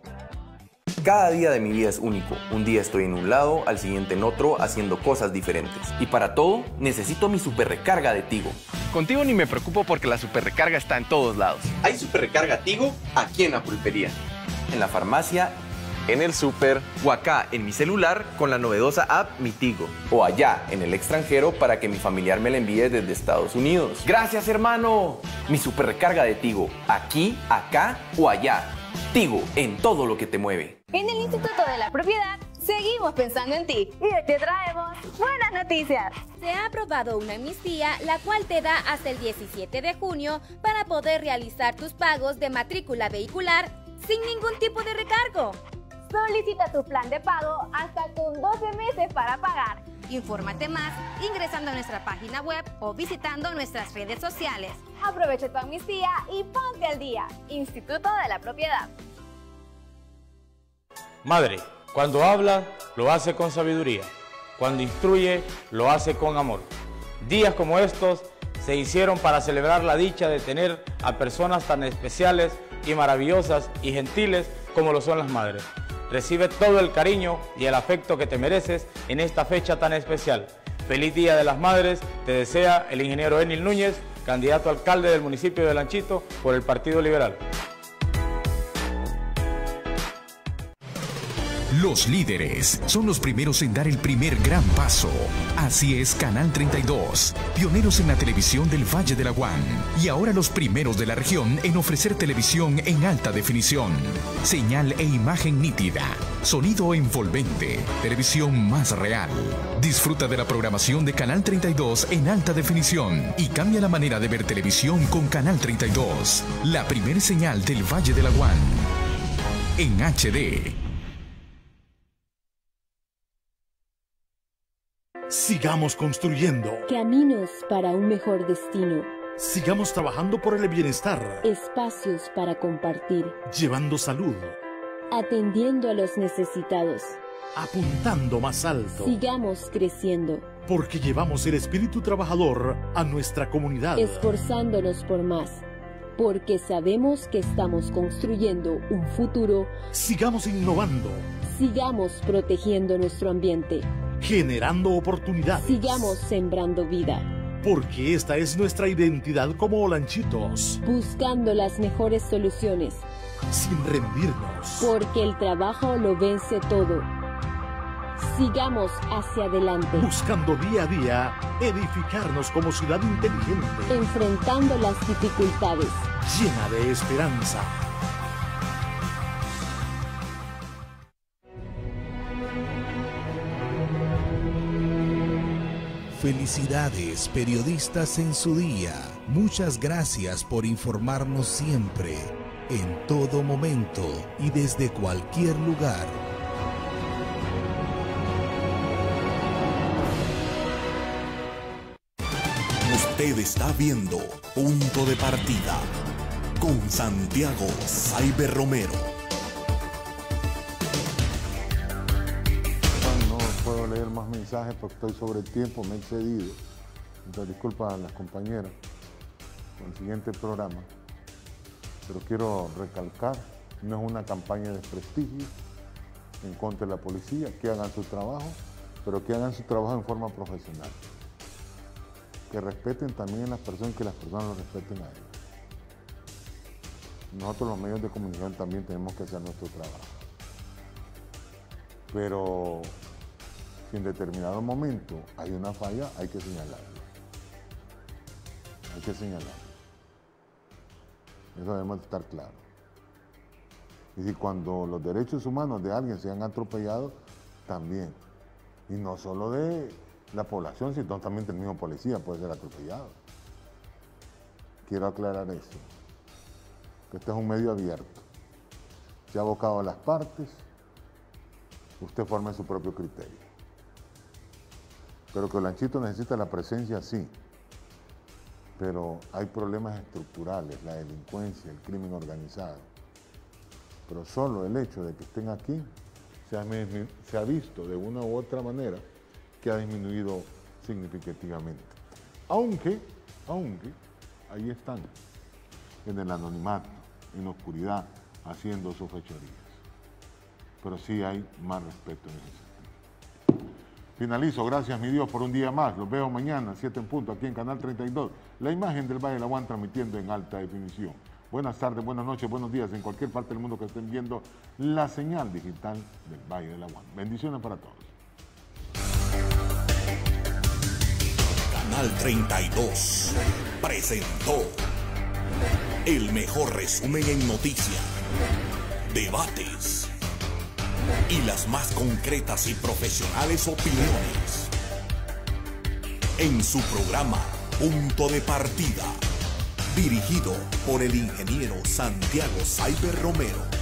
Cada día de mi vida es único. Un día estoy en un lado, al siguiente en otro, haciendo cosas diferentes. Y para todo, necesito mi super recarga de Tigo. Contigo ni me preocupo porque la super recarga está en todos lados. Hay super recarga Tigo aquí en la pulpería, en la farmacia, en el súper o acá en mi celular con la novedosa app Mi Tigo. O allá en el extranjero para que mi familiar me la envíe desde Estados Unidos. ¡Gracias, hermano! Mi super recarga de Tigo, aquí, acá o allá. Tigo, en todo lo que te mueve. En el Instituto de la Propiedad seguimos pensando en ti y te traemos buenas noticias. Se ha aprobado una amnistía la cual te da hasta el diecisiete de junio para poder realizar tus pagos de matrícula vehicular sin ningún tipo de recargo. Solicita tu plan de pago hasta con doce meses para pagar. Infórmate más ingresando a nuestra página web o visitando nuestras redes sociales. Aprovecha tu amnistía y ponte al día. Instituto de la Propiedad. Madre, cuando habla, lo hace con sabiduría. Cuando instruye, lo hace con amor. Días como estos se hicieron para celebrar la dicha de tener a personas tan especiales y maravillosas y gentiles como lo son las madres. Recibe todo el cariño y el afecto que te mereces en esta fecha tan especial. Feliz Día de las Madres, te desea el ingeniero Enil Núñez, candidato a alcalde del municipio de Olanchito por el Partido Liberal. Los líderes son los primeros en dar el primer gran paso. Así es Canal treinta y dos, pioneros en la televisión del Valle de Laguán y ahora los primeros de la región en ofrecer televisión en alta definición, señal e imagen nítida, sonido envolvente, televisión más real. Disfruta de la programación de Canal treinta y dos en alta definición y cambia la manera de ver televisión con Canal treinta y dos, la primer señal del Valle de Laguán en H D. Sigamos construyendo. Caminos para un mejor destino. Sigamos trabajando por el bienestar. Espacios para compartir. Llevando salud. Atendiendo a los necesitados. Apuntando más alto. Sigamos creciendo. Porque llevamos el espíritu trabajador a nuestra comunidad. Esforzándonos por más. Porque sabemos que estamos construyendo un futuro. Sigamos innovando. Sigamos protegiendo nuestro ambiente. Generando oportunidades. Sigamos sembrando vida. Porque esta es nuestra identidad como olanchitos. Buscando las mejores soluciones. Sin rendirnos. Porque el trabajo lo vence todo. Sigamos hacia adelante. Buscando día a día edificarnos como ciudad inteligente. Enfrentando las dificultades. Llena de esperanza. Felicidades, periodistas en su día. Muchas gracias por informarnos siempre, en todo momento y desde cualquier lugar. Usted está viendo Punto de Partida con Santiago Cyber Romero. No puedo leer más mensajes porque estoy sobre el tiempo, me he excedido. Entonces, disculpa a las compañeras con el siguiente programa. Pero quiero recalcar, no es una campaña de prestigio, en contra de la policía, que hagan su trabajo, pero que hagan su trabajo en forma profesional. Que respeten también a las personas, que las personas lo respeten a ellos. Nosotros los medios de comunicación también tenemos que hacer nuestro trabajo. Pero si en determinado momento hay una falla, hay que señalarlo. Hay que señalarlo. Eso debemos estar claro. Y si cuando los derechos humanos de alguien se han atropellado, también. Y no solo de la población, sino también del mismo policía puede ser atropellado. Quiero aclarar eso. Que este es un medio abierto. Se ha abocado a las partes, usted forme su propio criterio. Pero que Olanchito necesita la presencia, sí. Pero hay problemas estructurales, la delincuencia, el crimen organizado. Pero solo el hecho de que estén aquí se ha, se ha visto de una u otra manera que ha disminuido significativamente. Aunque, aunque, ahí están, en el anonimato, en la oscuridad, haciendo sus fechorías. Pero sí hay más respeto en ese sentido. Finalizo, gracias mi Dios por un día más. Los veo mañana, siete en punto, aquí en Canal treinta y dos. La imagen del Valle de la Guan transmitiendo en alta definición. Buenas tardes, buenas noches, buenos días en cualquier parte del mundo que estén viendo la señal digital del Valle de la Guan. Bendiciones para todos. Canal treinta y dos presentó el mejor resumen en noticias, debates y las más concretas y profesionales opiniones en su programa Punto de Partida, dirigido por el ingeniero Santiago Saiber Romero.